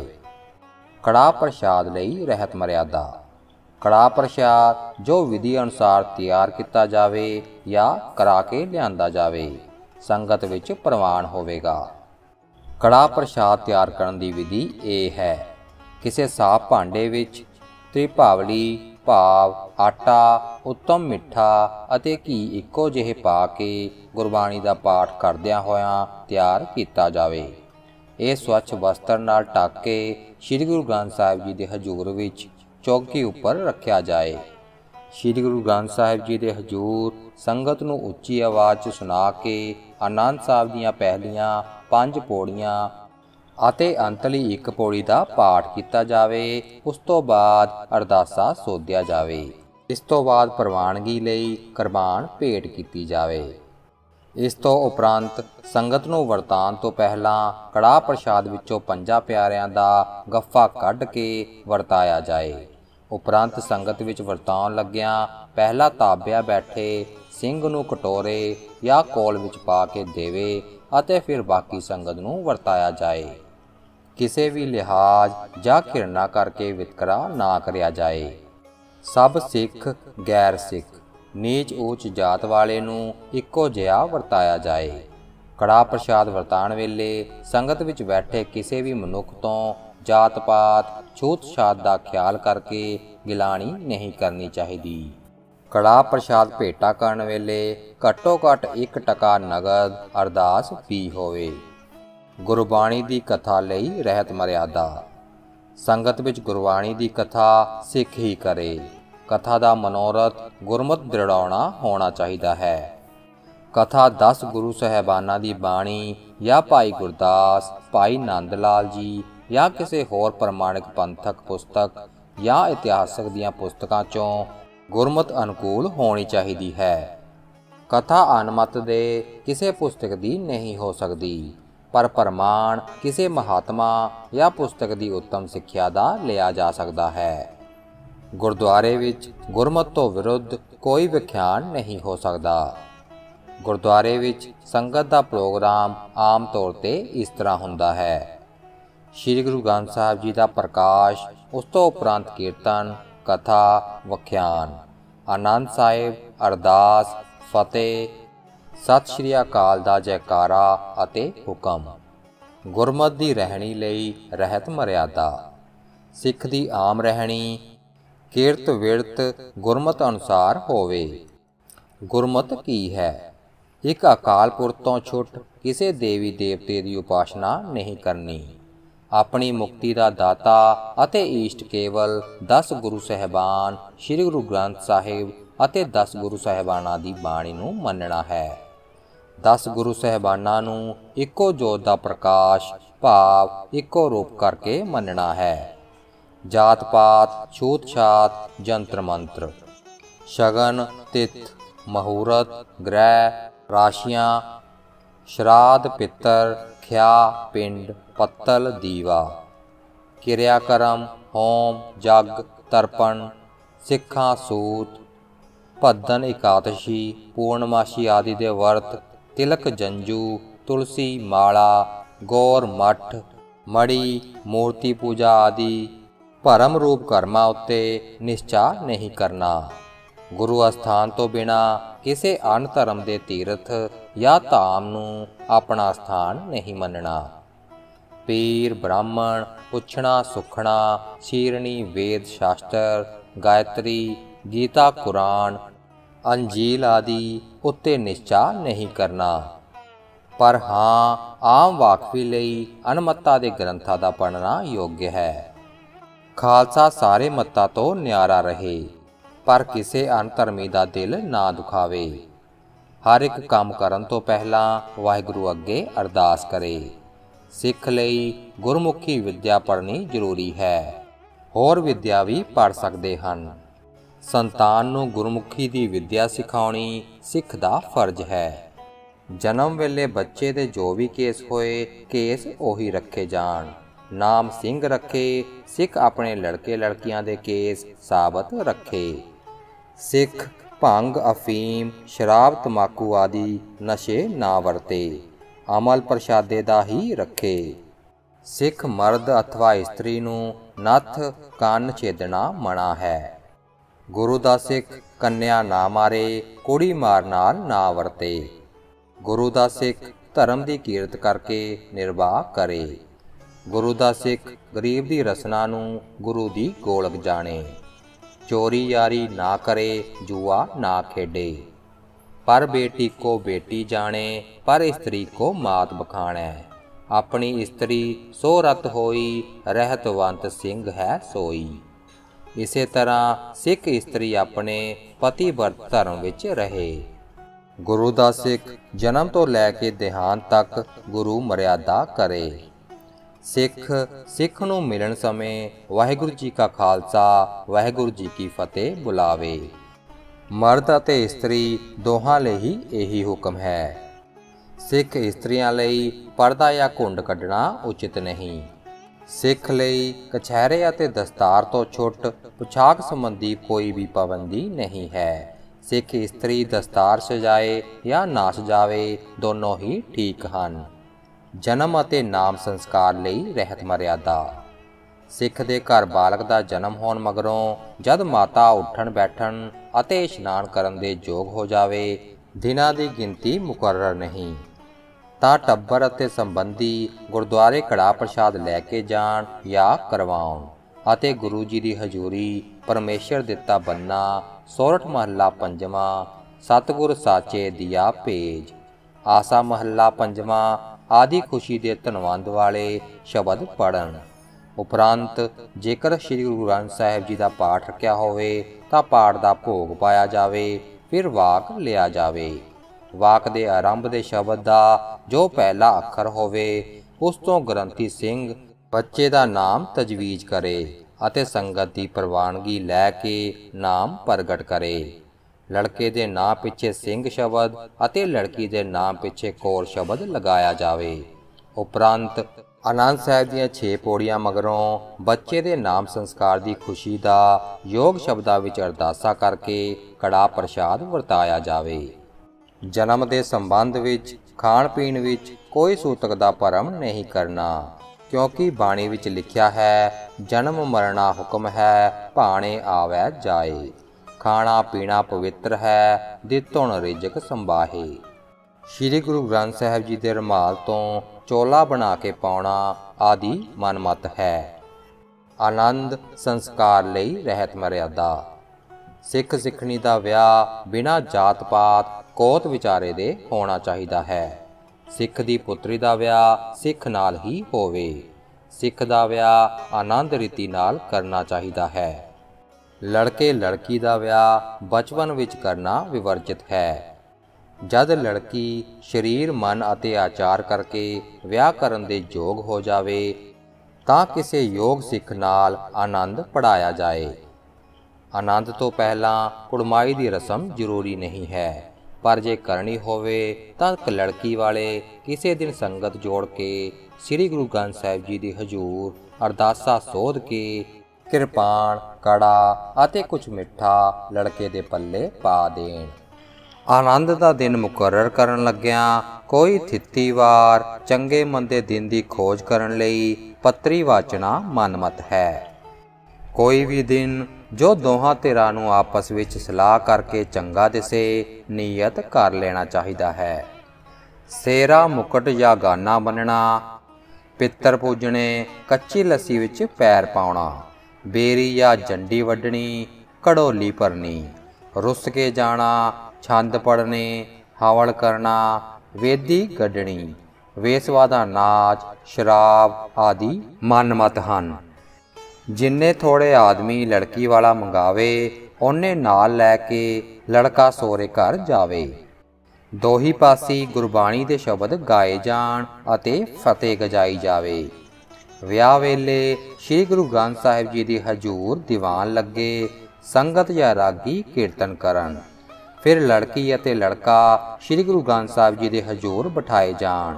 ਕੜਾਹ ਪ੍ਰਸ਼ਾਦ ਲਈ ਰਹਿਤ ਮਰਿਆਦਾ। ਕੜਾਹ ਪ੍ਰਸ਼ਾਦ ਜੋ ਵਿਧੀ ਅਨੁਸਾਰ ਤਿਆਰ ਕੀਤਾ ਜਾਵੇ ਜਾਂ ਕਰਾ ਕੇ ਲਿਆਂਦਾ ਜਾਵੇ, ਸੰਗਤ ਵਿੱਚ ਪ੍ਰਵਾਨ ਹੋਵੇਗਾ। ਕੜਾਹ ਪ੍ਰਸ਼ਾਦ ਤਿਆਰ ਕਰਨ ਦੀ ਵਿਧੀ ਇਹ ਹੈ। ਕਿਸੇ ਸਾਫ਼ ਭਾਂਡੇ ਵਿੱਚ ਤ੍ਰਿਭਾਵਲੀ ਭਾਵ ਆਟਾ, ਉੱਤਮ ਮਿੱਠਾ ਅਤੇ ਘੀ ਇੱਕੋ ਜਿਹੇ ਪਾ ਕੇ ਗੁਰਬਾਣੀ ਦਾ ਪਾਠ ਕਰਦਿਆਂ ਹੋਇਆਂ ਤਿਆਰ ਕੀਤਾ ਜਾਵੇ। ਇਹ ਸਵੱਛ ਵਸਤਰ ਨਾਲ ਢੱਕ ਕੇ ਸ੍ਰੀ ਗੁਰੂ ਗ੍ਰੰਥ ਸਾਹਿਬ ਜੀ ਦੇ ਹਜ਼ੂਰ ਵਿੱਚ ਚੌਕੀ ਉੱਪਰ ਰੱਖਿਆ ਜਾਏ। ਸ੍ਰੀ ਗੁਰੂ ਗ੍ਰੰਥ ਸਾਹਿਬ ਜੀ ਦੇ ਹਜ਼ੂਰ ਸੰਗਤ ਨੂੰ ਉੱਚੀ ਆਵਾਜ਼ 'ਚ ਸੁਣਾ ਕੇ ਆਨੰਦ ਸਾਹਿਬ ਦੀਆਂ ਪਹਿਲੀਆਂ ਪੰਜ ਪੌੜੀਆਂ ਅਤੇ ਅੰਤਲੀ ਇੱਕ ਪੌੜੀ ਦਾ ਪਾਠ ਕੀਤਾ ਜਾਵੇ। ਉਸ ਤੋਂ ਬਾਅਦ ਅਰਦਾਸਾ ਸੋਧਿਆ ਜਾਵੇ। ਇਸ ਤੋਂ ਬਾਅਦ ਪ੍ਰਵਾਨਗੀ ਲਈ ਕੁਰਬਾਨ ਭੇਟ ਕੀਤੀ ਜਾਵੇ। ਇਸ ਤੋਂ ਉਪਰੰਤ ਸੰਗਤ ਨੂੰ ਵਰਤਾਨ ਤੋਂ ਪਹਿਲਾਂ ਕੜਾਹ ਪ੍ਰਸ਼ਾਦ ਵਿੱਚੋਂ ਪੰਜਾਂ ਪਿਆਰਿਆਂ ਦਾ ਗੱਫਾ ਕੱਢ ਕੇ ਵਰਤਾਇਆ ਜਾਏ। ਉਪਰੰਤ ਸੰਗਤ ਵਿੱਚ ਵਰਤਾਉਣ ਲੱਗਿਆਂ ਪਹਿਲਾ ਤਾਬਿਆ ਬੈਠੇ ਸਿੰਘ ਨੂੰ ਕਟੋਰੇ ਜਾਂ ਕੋਲ ਵਿੱਚ ਪਾ ਕੇ ਦੇਵੇ ਅਤੇ ਫਿਰ ਬਾਕੀ ਸੰਗਤ ਨੂੰ ਵਰਤਾਇਆ ਜਾਏ। ਕਿਸੇ ਵੀ ਲਿਹਾਜ਼ ਜਾਂ ਘਿਰਣਾ ਕਰਕੇ ਵਿਤਕਰਾ ਨਾ ਕਰਿਆ ਜਾਏ। ਸਭ ਸਿੱਖ ਗੈਰ ਸਿੱਖ ਨੀਚ ਊਚ ਜਾਤ ਵਾਲੇ ਨੂੰ ਇੱਕੋ ਜਿਹਾ ਵਰਤਾਇਆ ਜਾਏ। ਕੜਾਹ ਪ੍ਰਸ਼ਾਦ ਵਰਤਾਉਣ ਵੇਲੇ ਸੰਗਤ ਵਿੱਚ ਬੈਠੇ ਕਿਸੇ ਵੀ ਮਨੁੱਖ ਤੋਂ ਜਾਤ ਪਾਤ ਛੂਤ ਛਾਤ ਦਾ ਖਿਆਲ ਕਰਕੇ ਗਿਲਾਣੀ ਨਹੀਂ ਕਰਨੀ ਚਾਹੀਦੀ। ਕੜਾਹ ਪ੍ਰਸ਼ਾਦ ਭੇਟਾ ਕਰਨ ਵੇਲੇ ਘੱਟੋ ਘੱਟ ਇੱਕ ਟਕਾ ਨਗਦ ਅਰਦਾਸ ਵੀ ਹੋਵੇ। ਗੁਰਬਾਣੀ ਦੀ ਕਥਾ ਲਈ ਰਹਿਤ ਮਰਿਆਦਾ। ਸੰਗਤ ਵਿੱਚ ਗੁਰਬਾਣੀ ਦੀ ਕਥਾ ਸਿੱਖ ਹੀ ਕਰੇ। ਕਥਾ ਦਾ ਮਨੋਰਥ ਗੁਰਮਤਿ ਦ੍ਰਿੜਾਉਣਾ ਹੋਣਾ ਚਾਹੀਦਾ ਹੈ। ਕਥਾ ਦਸ ਗੁਰੂ ਸਾਹਿਬਾਨਾਂ ਦੀ ਬਾਣੀ ਜਾਂ ਭਾਈ ਗੁਰਦਾਸ, ਭਾਈ ਨੰਦ ਲਾਲ ਜੀ ਜਾਂ ਕਿਸੇ ਹੋਰ ਪ੍ਰਮਾਣਿਕ ਪੰਥਕ ਪੁਸਤਕ ਜਾਂ ਇਤਿਹਾਸਕ ਦੀਆਂ ਪੁਸਤਕਾਂ 'ਚੋਂ ਗੁਰਮਤਿ ਅਨੁਕੂਲ ਹੋਣੀ ਚਾਹੀਦੀ ਹੈ। ਕਥਾ ਅਨਮਤ ਦੇ ਕਿਸੇ ਪੁਸਤਕ ਦੀ ਨਹੀਂ ਹੋ ਸਕਦੀ, ਪਰ ਪ੍ਰਮਾਣ ਕਿਸੇ ਮਹਾਤਮਾ ਜਾਂ ਪੁਸਤਕ ਦੀ ਉੱਤਮ ਸਿੱਖਿਆ ਦਾ ਲਿਆ ਜਾ ਸਕਦਾ ਹੈ। ਗੁਰਦੁਆਰੇ ਵਿੱਚ ਗੁਰਮਤਿ ਤੋਂ ਵਿਰੁੱਧ ਕੋਈ ਵਿਖਿਆਨ ਨਹੀਂ ਹੋ ਸਕਦਾ। ਗੁਰਦੁਆਰੇ ਵਿੱਚ ਸੰਗਤ ਦਾ ਪ੍ਰੋਗਰਾਮ ਆਮ ਤੌਰ ਤੇ ਇਸ ਤਰ੍ਹਾਂ ਹੁੰਦਾ ਹੈ। ਸ੍ਰੀ ਗੁਰੂ ਗ੍ਰੰਥ ਸਾਹਿਬ ਜੀ ਦਾ ਪ੍ਰਕਾਸ਼, ਉਸ ਤੋਂ ਉਪਰੰਤ ਕੀਰਤਨ, ਕਥਾ, ਵਖਿਆਨ, ਆਨੰਦ ਸਾਹਿਬ, ਅਰਦਾਸ, ਫਤਿਹ, ਸਤਿ ਸ਼੍ਰੀ ਅਕਾਲ ਦਾ ਜੈਕਾਰਾ ਅਤੇ ਹੁਕਮ। ਗੁਰਮਤਿ ਦੀ ਰਹਿਣੀ ਲਈ ਰਹਿਤ ਮਰਿਆਦਾ। ਸਿੱਖ ਦੀ ਆਮ ਰਹਿਣੀ ਕਿਰਤ ਵਿਰਤ ਗੁਰਮਤਿ ਅਨੁਸਾਰ ਹੋਵੇ। ਗੁਰਮਤਿ ਕੀ ਹੈ? ਇੱਕ ਅਕਾਲ ਪੁਰਖ ਤੋਂ ਛੁੱਟ ਕਿਸੇ ਦੇਵੀ ਦੇਵਤੇ ਦੀ ਉਪਾਸਨਾ ਨਹੀਂ ਕਰਨੀ। ਆਪਣੀ ਮੁਕਤੀ ਦਾ ਦਾਤਾ ਅਤੇ ਈਸ਼ਟ ਕੇਵਲ ਦਸ ਗੁਰੂ ਸਾਹਿਬਾਨ, ਸ੍ਰੀ ਗੁਰੂ ਗ੍ਰੰਥ ਸਾਹਿਬ ਅਤੇ ਦਸ ਗੁਰੂ ਸਾਹਿਬਾਨਾਂ ਦੀ ਬਾਣੀ ਨੂੰ ਮੰਨਣਾ ਹੈ। ਦਸ ਗੁਰੂ ਸਾਹਿਬਾਨਾਂ ਨੂੰ ਇੱਕੋ ਜੋਤ ਦਾ ਪ੍ਰਕਾਸ਼ ਭਾਵ ਇੱਕੋ ਰੂਪ ਕਰਕੇ ਮੰਨਣਾ ਹੈ। ਜਾਤ ਪਾਤ, ਛੂਤ ਛਾਤ, ਜੰਤਰ ਮੰਤਰ, ਸ਼ਗਨ, ਤਿਥ, ਮਹੂਰਤ, ਗ੍ਰਹਿ, ਰਾਸ਼ੀਆਂ, ਸ਼ਰਾਧ, ਪਿੱਤਰ, ਖਿਆ, ਪਿੰਡ, ਪੱਤਲ, ਦੀਵਾ, ਕਿਰਿਆ ਕਰਮ, ਹੋਮ, ਜਗ, ਤਰਪਣ, ਸਿੱਖਾਂ, ਸੂਤ, ਭੱਦਨ, ਇਕਾਦਸ਼ੀ, ਪੂਰਨਮਾਸ਼ੀ ਆਦਿ ਦੇ ਵਰਤ, ਤਿਲਕ, ਜੰਜੂ, ਤੁਲਸੀ, ਮਾਲਾ, ਗੌਰ, ਮੱਠ, ਮੜੀ, ਮੂਰਤੀ ਪੂਜਾ ਆਦਿ ਭਰਮ ਰੂਪ ਕਰਮਾਂ ਉੱਤੇ ਨਿਸ਼ਚਾ ਨਹੀਂ ਕਰਨਾ। ਗੁਰੂ ਅਸਥਾਨ ਤੋਂ ਬਿਨਾਂ ਕਿਸੇ ਅਨ ਧਰਮ ਦੇ ਤੀਰਥ ਜਾਂ ਧਾਮ ਨੂੰ ਆਪਣਾ ਸਥਾਨ ਨਹੀਂ ਮੰਨਣਾ। ਪੀਰ, ਬ੍ਰਾਹਮਣ, ਪੁੱਛਣਾ, ਸੁਖਣਾ, ਸ਼ੀਰਣੀ, ਵੇਦ ਸ਼ਾਸਤਰ, ਗਾਇਤਰੀ, ਗੀਤਾ, ਕੁਰਾਨ, ਅੰਜੀਲ ਆਦਿ ਉੱਤੇ ਨਿਸ਼ਚਾ ਨਹੀਂ ਕਰਨਾ। ਪਰ ਹਾਂ, ਆਮ ਵਾਕਫੀ ਲਈ ਅਨਮਤਾਂ ਦੇ ਗ੍ਰੰਥਾਂ ਦਾ ਪੜ੍ਹਨਾ ਯੋਗ ਹੈ। ਖਾਲਸਾ ਸਾਰੇ ਮੱਤਾਂ ਤੋਂ ਨਿਆਰਾ ਰਹੇ, ਪਰ ਕਿਸੇ ਅਨਧਰਮੀ ਦਾ ਦਿਲ ਨਾ ਦੁਖਾਵੇ। ਹਰ ਇੱਕ ਕੰਮ ਕਰਨ ਤੋਂ ਪਹਿਲਾਂ ਵਾਹਿਗੁਰੂ ਅੱਗੇ ਅਰਦਾਸ ਕਰੇ। ਸਿੱਖ ਲਈ ਗੁਰਮੁਖੀ ਵਿੱਦਿਆ ਪੜ੍ਹਨੀ ਜ਼ਰੂਰੀ ਹੈ। ਹੋਰ ਵਿੱਦਿਆ ਵੀ ਪੜ੍ਹ ਸਕਦੇ ਹਨ। ਸੰਤਾਨ ਨੂੰ ਗੁਰਮੁਖੀ ਦੀ ਵਿੱਦਿਆ ਸਿਖਾਉਣੀ ਸਿੱਖ ਦਾ ਫਰਜ਼ ਹੈ। ਜਨਮ ਵੇਲੇ ਬੱਚੇ ਦੇ ਜੋ ਵੀ ਕੇਸ ਹੋਏ, ਕੇਸ ਉਹੀ ਰੱਖੇ ਜਾਣ। ਨਾਮ ਸਿੰਘ ਰੱਖੇ, ਸਿੱਖ ਆਪਣੇ ਲੜਕੇ ਲੜਕੀਆਂ ਦੇ ਕੇਸ ਸਾਬਤ ਰੱਖੇ। ਸਿੱਖ ਭੰਗ, ਅਫੀਮ, ਸ਼ਰਾਬ, ਤਮਾਕੂ ਆਦਿ ਨਸ਼ੇ ਨਾ ਵਰਤੇ, ਅਮਲ ਪ੍ਰਸ਼ਾਦੇ ਦਾ ਹੀ ਰੱਖੇ। ਸਿੱਖ ਮਰਦ ਅਥਵਾ ਇਸਤਰੀ ਨੂੰ ਨੱਥ ਕੰਨ ਛੇਦਣਾ ਮਨਾ ਹੈ। ਗੁਰੂ ਦਾ ਸਿੱਖ ਕੰਨਿਆ ਨਾ ਮਾਰੇ, ਕੁੜੀ ਮਾਰ ਨਾਲ ਨਾ ਵਰਤੇ। ਗੁਰੂ ਦਾ ਸਿੱਖ ਧਰਮ ਦੀ ਕੀਰਤ ਕਰਕੇ ਨਿਰਵਾਹ ਕਰੇ। ਗੁਰੂ ਦਾ ਸਿੱਖ ਗਰੀਬ ਦੀ ਰਸਨਾ ਨੂੰ ਗੁਰੂ ਦੀ ਗੋਲਕ ਜਾਣੇ। ਚੋਰੀ ਯਾਰੀ ਨਾ ਕਰੇ, ਜੂਆ ਨਾ ਖੇਡੇ। ਪਰ ਬੇਟੀ ਕੋ ਬੇਟੀ ਜਾਣੇ, ਪਰ ਇਸਤਰੀ ਕੋ ਮਾਤ ਬਖਾਣੈ। ਆਪਣੀ ਇਸਤਰੀ ਸੋ ਰਤ ਹੋਈ, ਰਹਿਤਵੰਤ ਸਿੰਘ ਹੈ ਸੋਈ। ਇਸੇ ਤਰ੍ਹਾਂ ਸਿੱਖ ਇਸਤਰੀ ਆਪਣੇ ਪਤੀ ਵਰਤ ਧਰਮ ਵਿੱਚ ਰਹੇ। ਗੁਰੂ ਦਾ ਸਿੱਖ ਜਨਮ ਤੋਂ ਲੈ ਕੇ ਦੇਹਾਂਤ ਤੱਕ ਗੁਰੂ ਮਰਿਆਦਾ ਕਰੇ। ਸਿੱਖ ਸਿੱਖ ਨੂੰ ਮਿਲਣ ਸਮੇਂ ਵਾਹਿਗੁਰੂ ਜੀ ਕਾ ਖਾਲਸਾ, ਵਾਹਿਗੁਰੂ ਜੀ ਕੀ ਫਤਿਹ ਬੁਲਾਵੇ। ਮਰਦ ਅਤੇ ਇਸਤਰੀ ਦੋਹਾਂ ਲਈ ਹੀ ਇਹੀ ਹੁਕਮ ਹੈ। ਸਿੱਖ ਇਸਤਰੀਆਂ ਲਈ ਪਰਦਾ ਜਾਂ ਘੁੰਡ ਕੱਢਣਾ ਉਚਿਤ ਨਹੀਂ। ਸਿੱਖ ਲਈ ਕਛਹਿਰੇ ਅਤੇ ਦਸਤਾਰ ਤੋਂ ਛੁੱਟ ਪੁਸ਼ਾਕ ਸੰਬੰਧੀ ਕੋਈ ਵੀ ਪਾਬੰਦੀ ਨਹੀਂ ਹੈ। ਸਿੱਖ ਇਸਤਰੀ ਦਸਤਾਰ ਸਜਾਏ ਜਾਂ ਨਾ ਸਜਾਵੇ, ਦੋਨੋਂ ਹੀ ਠੀਕ ਹਨ। ਜਨਮ ਅਤੇ ਨਾਮ ਸੰਸਕਾਰ ਲਈ ਰਹਿਤ ਮਰਿਆਦਾ। ਸਿੱਖ ਦੇ ਘਰ ਬਾਲਕ ਦਾ ਜਨਮ ਹੋਣ ਮਗਰੋਂ ਜਦ ਮਾਤਾ ਉੱਠਣ ਬੈਠਣ ਅਤੇ ਇਸ਼ਨਾਨ ਕਰਨ ਦੇ ਯੋਗ ਹੋ ਜਾਵੇ, ਦਿਨਾਂ ਦੀ ਗਿਣਤੀ ਮੁਕਰਰ ਨਹੀਂ, ਤਾਂ ਟੱਬਰ ਅਤੇ ਸੰਬੰਧੀ ਗੁਰਦੁਆਰੇ ਕੜਾਹ ਪ੍ਰਸ਼ਾਦ ਲੈ ਕੇ ਜਾਣ ਜਾਂ ਕਰਵਾਉਣ ਅਤੇ ਗੁਰੂ ਜੀ ਦੀ ਹਜ਼ੂਰੀ ਪਰਮੇਸ਼ਰ ਦਿੱਤਾ ਬੰਨਾ, ਸੋਰਠ ਮਹੱਲਾ ਪੰਜਵਾਂ, ਸਤਿਗੁਰ ਸਾਚੇ ਦੀਆ ਭੇਜ, ਆਸਾ ਮਹੱਲਾ ਪੰਜਵਾਂ ਆਦਿ ਖੁਸ਼ੀ ਦੇ ਧਨਵੰਦ ਵਾਲੇ ਸ਼ਬਦ ਪੜ੍ਹਨ। ਉਪਰੰਤ ਜੇਕਰ ਸ੍ਰੀ ਗੁਰੂ ਗ੍ਰੰਥ ਸਾਹਿਬ ਜੀ ਦਾ ਪਾਠ ਰੱਖਿਆ ਹੋਵੇ ਤਾਂ ਪਾਠ ਦਾ ਭੋਗ ਪਾਇਆ ਜਾਵੇ, ਫਿਰ ਵਾਕ ਲਿਆ ਜਾਵੇ। ਵਾਕ ਦੇ ਆਰੰਭ ਦੇ ਸ਼ਬਦ ਦਾ ਜੋ ਪਹਿਲਾ ਅੱਖਰ ਹੋਵੇ, ਉਸ ਤੋਂ ਗ੍ਰੰਥੀ ਸਿੰਘ ਬੱਚੇ ਦਾ ਨਾਮ ਤਜਵੀਜ਼ ਕਰੇ ਅਤੇ ਸੰਗਤ ਦੀ ਪ੍ਰਵਾਨਗੀ ਲੈ ਕੇ ਨਾਮ ਪ੍ਰਗਟ ਕਰੇ। ਲੜਕੇ ਦੇ ਨਾਂ ਪਿੱਛੇ ਸਿੰਘ ਸ਼ਬਦ ਅਤੇ ਲੜਕੀ ਦੇ ਨਾਮ ਪਿੱਛੇ ਕੌਰ ਸ਼ਬਦ ਲਗਾਇਆ ਜਾਵੇ। ਉਪਰੰਤ ਆਨੰਦ ਸਾਹਿਬ ਦੀਆਂ ਛੇ ਪੌੜੀਆਂ ਮਗਰੋਂ ਬੱਚੇ ਦੇ ਨਾਮ ਸੰਸਕਾਰ ਦੀ ਖੁਸ਼ੀ ਦਾ ਯੋਗ ਸ਼ਬਦਾਂ ਵਿੱਚ ਅਰਦਾਸਾ ਕਰਕੇ ਕੜਾਹ ਪ੍ਰਸ਼ਾਦ ਵਰਤਾਇਆ ਜਾਵੇ। ਜਨਮ ਦੇ ਸੰਬੰਧ ਵਿੱਚ ਖਾਣ ਪੀਣ ਵਿੱਚ ਕੋਈ ਸੂਤਕ ਦਾ ਭਰਮ ਨਹੀਂ ਕਰਨਾ, ਕਿਉਂਕਿ ਬਾਣੀ ਵਿੱਚ ਲਿਖਿਆ ਹੈ, ਜਨਮ ਮਰਨਾ ਹੁਕਮ ਹੈ, ਭਾਣੇ ਆਵੈ ਜਾਏ। ਖਾਣਾ ਪੀਣਾ ਪਵਿੱਤਰ ਹੈ, ਦਿੱਤੋਣ ਰਿਜਕ ਸੰਬਾਹੇ। ਸ੍ਰੀ ਗੁਰੂ ਗ੍ਰੰਥ ਸਾਹਿਬ ਜੀ ਦੇ ਰੁਮਾਲ ਤੋਂ ਚੋਲਾ ਬਣਾ ਕੇ ਪਾਉਣਾ ਆਦਿ ਮਨਮਤ ਹੈ। ਆਨੰਦ ਸੰਸਕਾਰ ਲਈ ਰਹਿਤ ਮਰਿਆਦਾ। ਸਿੱਖ ਸਿੱਖਣੀ ਦਾ ਵਿਆਹ ਬਿਨਾਂ ਜਾਤ ਪਾਤ ਕੋਤ ਵਿਚਾਰੇ ਦੇ ਹੋਣਾ ਚਾਹੀਦਾ ਹੈ। ਸਿੱਖ ਦੀ ਪੁੱਤਰੀ ਦਾ ਵਿਆਹ ਸਿੱਖ ਨਾਲ ਹੀ ਹੋਵੇ। ਸਿੱਖ ਦਾ ਵਿਆਹ ਆਨੰਦ ਰੀਤੀ ਨਾਲ ਕਰਨਾ ਚਾਹੀਦਾ ਹੈ। ਲੜਕੇ ਲੜਕੀ ਦਾ ਵਿਆਹ ਬਚਪਨ ਵਿੱਚ ਕਰਨਾ ਵਿਵਰਜਿਤ ਹੈ। ਜਦ ਲੜਕੀ ਸਰੀਰ ਮਨ ਅਤੇ ਆਚਾਰ ਕਰਕੇ ਵਿਆਹ ਕਰਨ ਦੇ ਯੋਗ ਹੋ ਜਾਵੇ ਤਾਂ ਕਿਸੇ ਯੋਗ ਸਿੱਖ ਨਾਲ ਆਨੰਦ ਪੜ੍ਹਾਇਆ ਜਾਏ। ਆਨੰਦ ਤੋਂ ਪਹਿਲਾਂ ਕੁੜਮਾਈ ਦੀ ਰਸਮ ਜ਼ਰੂਰੀ ਨਹੀਂ ਹੈ, ਪਰ ਜੇ ਕਰਨੀ ਹੋਵੇ ਤਾਂ ਲੜਕੀ ਵਾਲੇ ਕਿਸੇ ਦਿਨ ਸੰਗਤ ਜੋੜ ਕੇ ਸ੍ਰੀ ਗੁਰੂ ਗ੍ਰੰਥ ਸਾਹਿਬ ਜੀ ਦੀ ਹਜ਼ੂਰ ਅਰਦਾਸਾ ਸੋਧ ਕੇ ਕਿਰਪਾਨ, ਕੜਾ ਅਤੇ ਕੁਝ ਮਿੱਠਾ ਲੜਕੇ ਦੇ ਪੱਲੇ ਪਾ ਦੇਣ। ਆਨੰਦ ਦਾ ਦਿਨ ਮੁਕਰਰ ਕਰਨ ਲੱਗਿਆਂ ਕੋਈ ਥਿੱਤੀਵਾਰ ਚੰਗੇ ਮੰਦੇ ਦਿਨ ਦੀ ਖੋਜ ਕਰਨ ਲਈ ਪੱਤਰੀ ਵਾਚਣਾ ਮਨਮਤ ਹੈ। ਕੋਈ ਵੀ ਦਿਨ ਜੋ ਦੋਹਾਂ ਧਿਰਾਂ ਨੂੰ ਆਪਸ ਵਿੱਚ ਸਲਾਹ ਕਰਕੇ ਚੰਗਾ ਦਿਸੇ, ਨੀਅਤ ਕਰ ਲੈਣਾ ਚਾਹੀਦਾ ਹੈ। ਸੇਰਾ ਮੁਕਟ ਜਾਂ ਗਾਨਾ ਬੰਨਣਾ, ਪਿੱਤਰ ਪੂਜਣੇ, ਕੱਚੀ ਲੱਸੀ ਵਿੱਚ ਪੈਰ ਪਾਉਣਾ, ਬੇਰੀ ਜਾਂ ਜੰਡੀ ਵੱਢਣੀ, ਘੜੋਲੀ ਭਰਨੀ, ਰੁੱਸ ਕੇ ਜਾਣਾ, ਛੰਦ ਪੜ੍ਹਨੇ, ਹਵਲ ਕਰਨਾ, ਵੇਦੀ ਗੱਡਣੀ, ਵੇਸਵਾ ਦਾ ਨਾਚ, ਸ਼ਰਾਬ ਆਦਿ ਮਨਮਤ ਹਨ। ਜਿੰਨੇ ਥੋੜੇ ਆਦਮੀ ਲੜਕੀ ਵਾਲਾ ਮੰਗਾਵੇ, ਉਹਨੇ ਨਾਲ ਲੈ ਕੇ ਲੜਕਾ ਸੋਹਰੇ ਘਰ ਜਾਵੇ। ਦੋਹੀ ਪਾਸੀ ਗੁਰਬਾਣੀ ਦੇ ਸ਼ਬਦ ਗਾਏ ਜਾਣ ਅਤੇ ਫਤਿਹ ਗਜਾਈ ਜਾਵੇ। ਵਿਆਹ ਵੇਲੇ ਸ੍ਰੀ ਗੁਰੂ ਗ੍ਰੰਥ ਸਾਹਿਬ ਜੀ ਦੀ ਹਜ਼ੂਰ ਦੀਵਾਨ ਲੱਗੇ, ਸੰਗਤ ਜਾਂ ਰਾਗੀ ਕੀਰਤਨ ਕਰਨ। ਫਿਰ ਲੜਕੀ ਅਤੇ ਲੜਕਾ ਸ੍ਰੀ ਗੁਰੂ ਗ੍ਰੰਥ ਸਾਹਿਬ ਜੀ ਦੇ ਹਜ਼ੂਰ ਬਿਠਾਏ ਜਾਣ।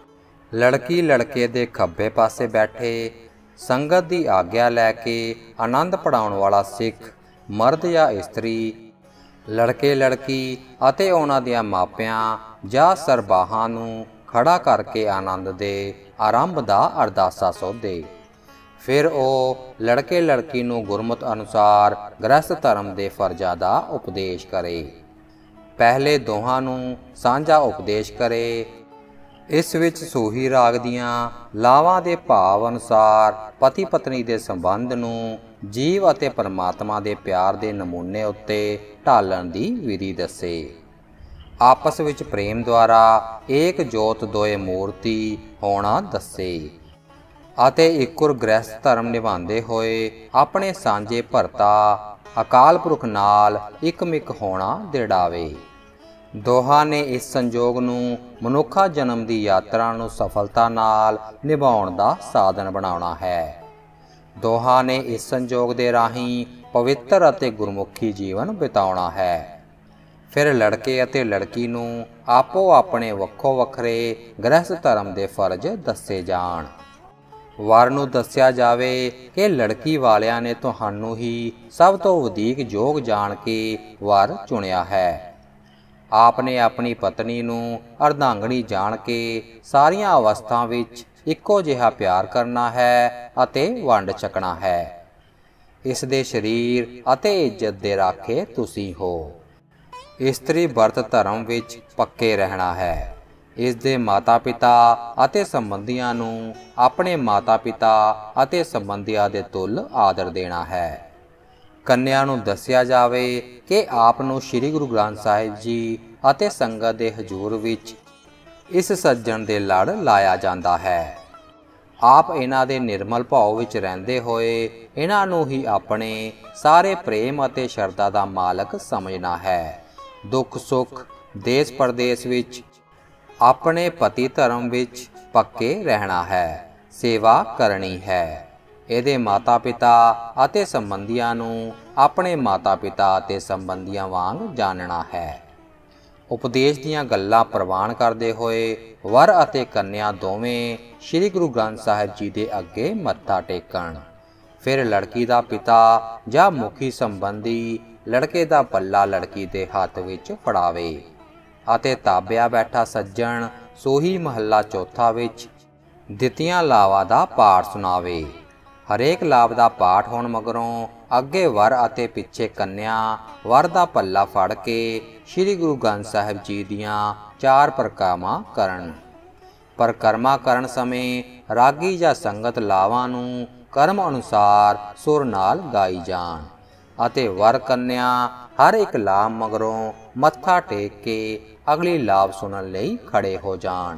ਲੜਕੀ ਲੜਕੇ ਦੇ ਖੱਬੇ ਪਾਸੇ ਬੈਠੇ। ਸੰਗਤ ਦੀ ਆਗਿਆ ਲੈ ਕੇ ਆਨੰਦ ਪੜਾਉਣ ਵਾਲਾ ਸਿੱਖ ਮਰਦ ਜਾਂ ਇਸਤਰੀ ਲੜਕੇ ਲੜਕੀ ਅਤੇ ਉਹਨਾਂ ਦੀਆਂ ਮਾਪਿਆਂ ਜਾਂ ਸਰਬਾਹਾਂ ਨੂੰ ਖੜਾ ਕਰਕੇ ਆਨੰਦ ਦੇ ਆਰੰਭ ਦਾ ਅਰਦਾਸਾ ਸੋਧੇ। ਫਿਰ ਉਹ ਲੜਕੇ ਲੜਕੀ ਨੂੰ ਗੁਰਮਤਿ ਅਨੁਸਾਰ ਗ੍ਰਸਥ ਧਰਮ ਦੇ ਫਰਜ਼ਾਂ ਦਾ ਉਪਦੇਸ਼ ਕਰੇ। ਪਹਿਲੇ ਦੋਹਾਂ ਨੂੰ ਸਾਂਝਾ ਉਪਦੇਸ਼ ਕਰੇ। ਇਸ ਵਿੱਚ ਸੂਹੀ ਰਾਗ ਦੀਆਂ ਲਾਵਾਂ ਦੇ ਭਾਵ ਅਨੁਸਾਰ ਪਤੀ ਪਤਨੀ ਦੇ ਸੰਬੰਧ ਨੂੰ ਜੀਵ ਅਤੇ ਪਰਮਾਤਮਾ ਦੇ ਪਿਆਰ ਦੇ ਨਮੂਨੇ ਉੱਤੇ ਢਾਲਣ ਦੀ ਵਿਧੀ ਦੱਸੇ। ਆਪਸ ਵਿੱਚ ਪ੍ਰੇਮ ਦੁਆਰਾ ਏਕ ਜੋਤ ਦੋਏ ਮੂਰਤੀ ਹੋਣਾ ਦੱਸੇ ਅਤੇ ਇੱਕੁਰ ਗ੍ਰਸਥ ਧਰਮ ਨਿਭਾਉਂਦੇ ਹੋਏ ਆਪਣੇ ਸਾਂਝੇ ਭਰਤਾ ਅਕਾਲ ਪੁਰਖ ਨਾਲ ਇਕਮਿਕ ਹੋਣਾ ਦਿੜਾਵੇ। ਦੋਹਾਂ ਨੇ ਇਸ ਸੰਜੋਗ ਨੂੰ ਮਨੁੱਖਾ ਜਨਮ ਦੀ ਯਾਤਰਾ ਨੂੰ ਸਫਲਤਾ ਨਾਲ ਨਿਭਾਉਣ ਦਾ ਸਾਧਨ ਬਣਾਉਣਾ ਹੈ। ਦੋਹਾਂ ਨੇ ਇਸ ਸੰਜੋਗ ਦੇ ਰਾਹੀਂ ਪਵਿੱਤਰ ਅਤੇ ਗੁਰਮੁਖੀ ਜੀਵਨ ਬਿਤਾਉਣਾ ਹੈ। ਫਿਰ ਲੜਕੇ ਅਤੇ ਲੜਕੀ ਨੂੰ ਆਪੋ ਆਪਣੇ ਵੱਖੋ ਵੱਖਰੇ ਗ੍ਰਸਥ ਧਰਮ ਦੇ ਫਰਜ਼ ਦੱਸੇ ਜਾਣ। वर नूं दस्सिया जावे कि लड़की वालियां ने तुहानूं ही सब तो वधीक योग जान के वर चुनिया है। आपने अपनी पत्नी नूं अर्धांगनी जान के सारियां अवस्थां विच इक्को जिहा प्यार करना है अते वंड छकना है। इस दे शरीर अते इज्जत दे राखे तुसीं हो। इस्त्री व्रत धर्म विच पक्के रहना है। इस दे माता पिता अते संबंधियां नूं अपने माता पिता अते संबंधियां दे तुल आदर देना है। कन्या नूं दस्सिया जावे कि आप नूं श्री गुरु ग्रंथ साहिब जी अते संगत दे हजूर विच इस सज्जण दे लड़ लाया जांदा है। आप इन्हां दे निर्मल भाव विच रहिंदे होए इन्हां नूं ही अपने सारे प्रेम अते शरधा दा मालक समझना है। दुख सुख देश परदेश विच अपने पति धर्म विच पक्के रहना है। सेवा करनी है। इहदे माता पिता अते संबंधियां नूं अपने माता पिता अते संबंधियां वांग जानना है। उपदेश दीआं गल्लां प्रवान करदे होए वर अते कन्या दोवें श्री गुरु ग्रंथ साहिब जी दे अगे मत्था टेकण। फिर लड़की दा पिता जां मुखी संबंधी लड़के दा पल्ला लड़की दे हत्थ विच फड़ावे अते ताबिया बैठा सज्जण सोही महला चौथा विच दित्तियां लावां दा पाठ सुनावे। हरेक लाभ दा पाठ होण मगरों अगे वर अते पिछे कन्या वर दा पल्ला फड़ के श्री गुरु ग्रंथ साहिब जी दियां चार परिक्रमा करन। परिक्रमा करन समय रागी जां संगत लावां नूं कर्म अनुसार सुर नाल गाई जाण अते वर कन्या हर एक लाभ मगरों मत्था टेक के अगली लाभ सुनन लई खड़े हो जाण।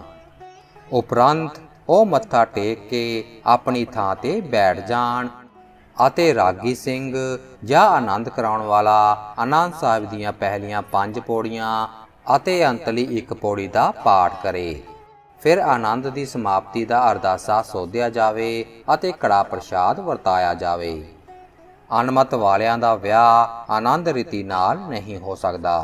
उपरंत ਉਹ मत्था टेक के अपनी थां ते बैठ जाण ਅਤੇ ਰਾਗੀ ਸਿੰਘ ਜਾਂ ਆਨੰਦ ਕਰਾਉਣ ਵਾਲਾ ਆਨੰਦ ਸਾਹਿਬ ਦੀਆਂ ਪਹਿਲੀਆਂ ਪੰਜ ਪੌੜੀਆਂ ਅਤੇ ਅੰਤਲੀ ਇੱਕ ਪੌੜੀ ਦਾ ਪਾਠ ਕਰੇ। ਫਿਰ ਆਨੰਦ ਦੀ ਸਮਾਪਤੀ ਦਾ ਅਰਦਾਸਾ ਸੋਧਿਆ ਜਾਵੇ ਅਤੇ ਕੜਾ ਪ੍ਰਸ਼ਾਦ ਵਰਤਾਇਆ ਜਾਵੇ। ਅਨਮਤ ਵਾਲਿਆਂ ਦਾ ਵਿਆਹ ਆਨੰਦ ਰੀਤੀ ਨਾਲ ਨਹੀਂ ਹੋ ਸਕਦਾ।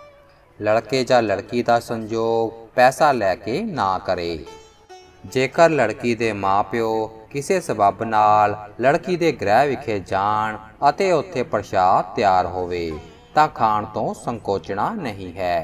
ਲੜਕੇ ਜਾਂ ਲੜਕੀ ਦਾ ਸੰਜੋਗ ਪੈਸਾ ਲੈ ਕੇ ਨਾ ਕਰੇ। ਜੇਕਰ ਲੜਕੀ ਦੇ ਮਾਂ-ਪਿਓ ਕਿਸੇ ਸਬੱਬ ਨਾਲ ਲੜਕੀ ਦੇ ਗ੍ਰਹਿ ਵਿਖੇ ਜਾਣ ਅਤੇ ਉੱਥੇ ਪ੍ਰਸ਼ਾਦ ਤਿਆਰ ਹੋਵੇ ਤਾਂ ਖਾਣ ਤੋਂ ਸੰਕੋਚਣਾ ਨਹੀਂ ਹੈ।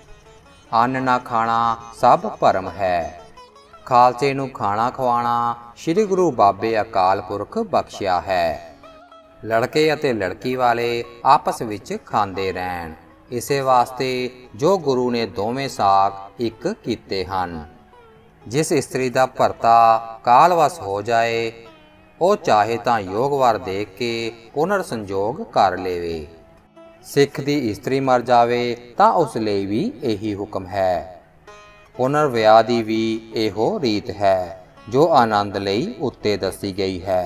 ਅੰਨ ਨਾ ਖਾਣਾ ਸਭ ਭਰਮ ਹੈ। ਖਾਲਸੇ ਨੂੰ ਖਾਣਾ ਖਵਾਉਣਾ ਸ੍ਰੀ ਗੁਰੂ ਬਾਬੇ ਅਕਾਲ ਪੁਰਖ ਬਖਸ਼ਿਆ ਹੈ। ਲੜਕੇ ਅਤੇ ਲੜਕੀ ਵਾਲੇ ਆਪਸ ਵਿੱਚ ਖਾਂਦੇ ਰਹਿਣ। ਇਸੇ ਵਾਸਤੇ ਜੋ ਗੁਰੂ ਨੇ ਦੋਵੇਂ ਸਾਕ ਇੱਕ ਕੀਤੇ ਹਨ। जिस इस्त्री का भरता कालवश हो जाए वो चाहे तो योगवार देख के पुनर संजोग कर लेवे। सिख की इस्त्री मर जाए तो उस लिए भी यही हुक्म है। पुनर्विआह की भी इहो रीत है जो आनंद लई उत्ते दसी गई है।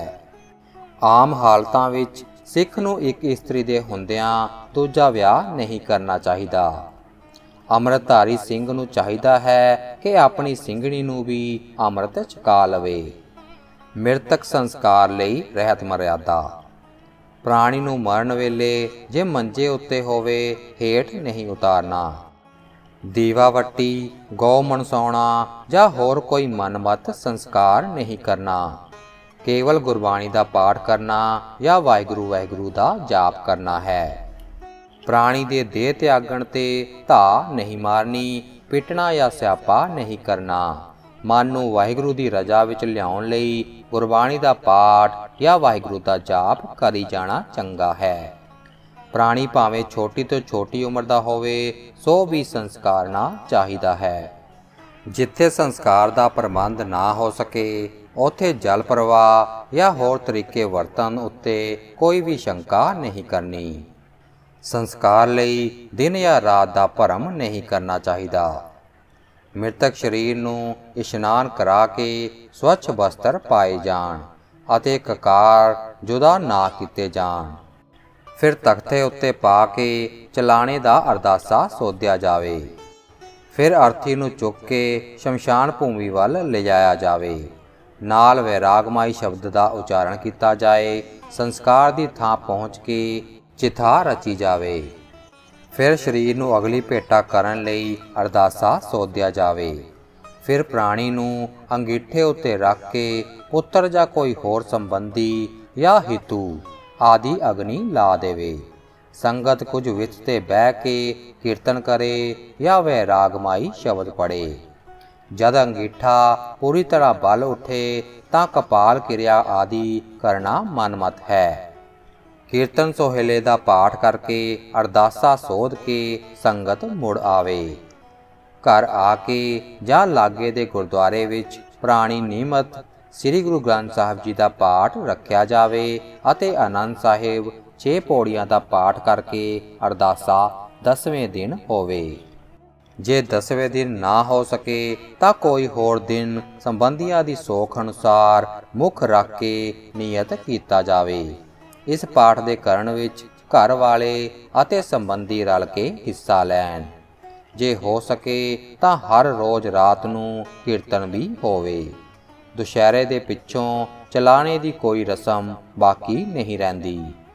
आम हालतां विच सिख नूं एक इस्त्री दे हुंदियां दूजा विआह नहीं करना चाहिए। ਅੰਮ੍ਰਿਤਧਾਰੀ ਸਿੰਘ ਨੂੰ ਚਾਹੀਦਾ ਹੈ ਕਿ ਆਪਣੀ ਸਿੰਘਣੀ ਨੂੰ ਵੀ ਅੰਮ੍ਰਿਤ ਛਕਾ ਲਵੇ। ਮ੍ਰਿਤਕ ਸੰਸਕਾਰ ਲਈ ਰਹਿਤ ਮਰਿਆਦਾ। ਪ੍ਰਾਣੀ ਨੂੰ ਮਰਨ ਵੇਲੇ ਜੇ ਮੰਜੇ ਉੱਤੇ ਹੋਵੇ ਹੇਠ ਨਹੀਂ ਉਤਾਰਨਾ। ਦੀਵਾ ਵੱਟੀ, ਗਊ ਮਨਸਾਉਣਾ ਜਾਂ ਹੋਰ ਕੋਈ ਮਨਮਤ ਸੰਸਕਾਰ ਨਹੀਂ ਕਰਨਾ। ਕੇਵਲ ਗੁਰਬਾਣੀ ਦਾ ਪਾਠ ਕਰਨਾ ਜਾਂ ਵਾਹਿਗੁਰੂ ਵਾਹਿਗੁਰੂ ਦਾ ਜਾਪ ਕਰਨਾ ਹੈ। प्राणी दे देह त्यागण ते धा नहीं मारनी, पिटना या स्यापा नहीं करना। मन नूं वाहिगुरू दी रजा विच लियाउण लई गुरबाणी दा पाठ या वाहिगुरू दा जाप करी जाना चंगा है। प्राणी भावें छोटी तो छोटी उम्र दा होवे सो भी संस्कारना चाहिदा है। जिथे संस्कार दा प्रबंध ना हो सके उत्थे जल प्रवाह या होर तरीके वरतन उत्ते कोई भी शंका नहीं करनी। संस्कार लई दिन या रात का भरम नहीं करना चाहिए। मृतक शरीर नूं इशनान करा के स्वच्छ वस्त्र पाए जाण अते ककार जुदा ना कीते जाण। फिर तख्ते उत्ते पा के चलाने का अरदासा सोधिया जावे। फिर अर्थी नूं चुक के शमशान भूमि वल ले जाया जावे। नाल वैरागमाई शब्द का उचारण किया जाए। संस्कार की थां पहुँच के चिथा रची जावे। फिर शरीर नूं अगली भेटा करन लई अरदासा सोधिया जावे। फिर प्राणी नूं अंगीठे उत्ते रख के पुत्र जां कोई होर संबंधी या हितू आदि अग्नि ला देवे। संगत कुछ विच ते बह के कीर्तन करे या वैरागमाई शब्द पढ़े। जद अंगीठा पूरी तरह बल उठे तां कपाल क्रिया आदि करना मनमत है। कीर्तन सोहेले दा पाठ करके अरदासा सोध के संगत मुड़ आवे। घर आके जां लागे दे गुरुद्वारे विच प्राणी नियमत श्री गुरु ग्रंथ साहिब जी का पाठ रखा जाए अते आनंद साहिब छे पौड़ियां का पाठ करके अरदासा दसवें दिन होवे। जे दसवें दिन ना हो सके तो कोई होर दिन संबंधियों की सोख अनुसार मुख रख के नियत किया जाए। इस पाठ के करन विच घर वाले अते संबंधी रल के हिस्सा लैन। जे हो सके तो हर रोज़ रात नूं कीर्तन भी होवे। दुशहरे दे पिछों चलाने की कोई रस्म बाकी नहीं रहिंदी।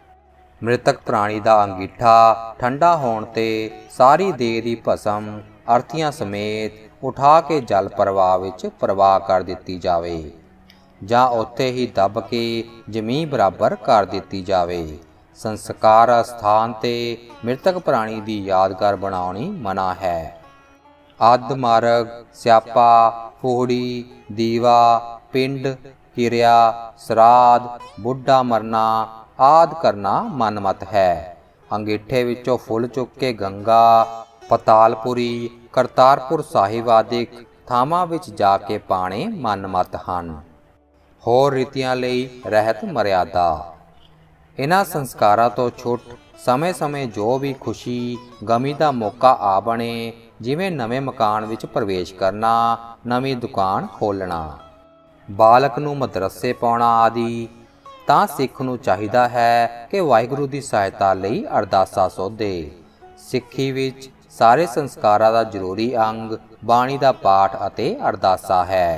मृतक प्राणी का अंगीठा ठंडा होण ते सारी देह की भस्म अर्थीआं समेत उठा के जल प्रवाह विच प्रवाह कर दिती जावे जां उत्थे ही दब के जमीन बराबर कर दिती जावे। संस्कार स्थान ते मृतक प्राणी की यादगार बनाउणी मना है। अद मार्ग स्यापा फूहड़ी दीवा पिंड किरिया श्राद बुढ़ा मरना आदि करना मनमत है। अंगीठे विचों फुल चुक के गंगा पतालपुरी करतारपुर साहिब आदिक थावां विच जाके पाणे मनमत हन। होर रीतियां लई रहत मर्यादा। इन्हां संस्कारां तो छुट समय समय जो भी खुशी गमी का मौका आ बने, जिवें नवें मकान विच प्रवेश करना, नवीं दुकान खोलना, बालक नूं मदरसे पाउणा आदि, तां सिख नूं चाहीदा है कि वाहिगुरू की सहायता लई अरदासा सोधे। सिੱਖੀ विच सारे संस्कारां दा जरूरी अंग बाणी दा पाठ अते अरदासा है।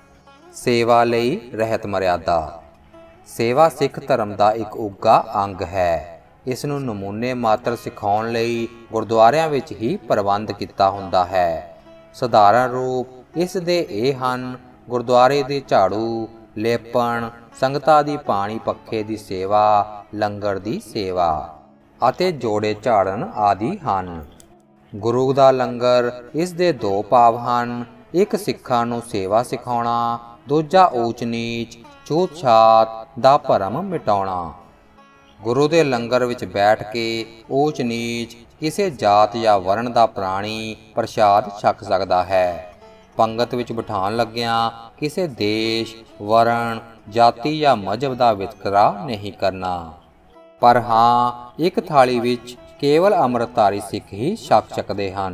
सेवा लई रहत मर्यादा। सेवा सिख धर्म का एक उगा अंग है। इस नूं नमूने मात्र सिखाउण लई गुरुद्वारियां विच ही प्रबंध किया हुंदा है। सधारण रूप इस दे इह हन गुरुद्वारे दे झाड़ू लेपण संगतां दी पानी पखे की सेवा लंगर की सेवा अते जोड़े झाड़न आदि हन। गुरु दा लंगर इस दे दो भाव हन। एक सिखां नूं सेवा सिखाउणा, दूजा ऊच नीच छूत छात दा भरम मिटाउणा। गुरु दे लंगर विच बैठ के ऊच नीच किसी जात या वर्ण का प्राणी प्रसाद छक सकता है। पंगत विच बिठाण लग्गियां किसी देश वर्ण जाति या मजहब का वितकरा नहीं करना। पर हाँ एक थाली विच केवल अमृतधारी सिख ही छक सकते हैं।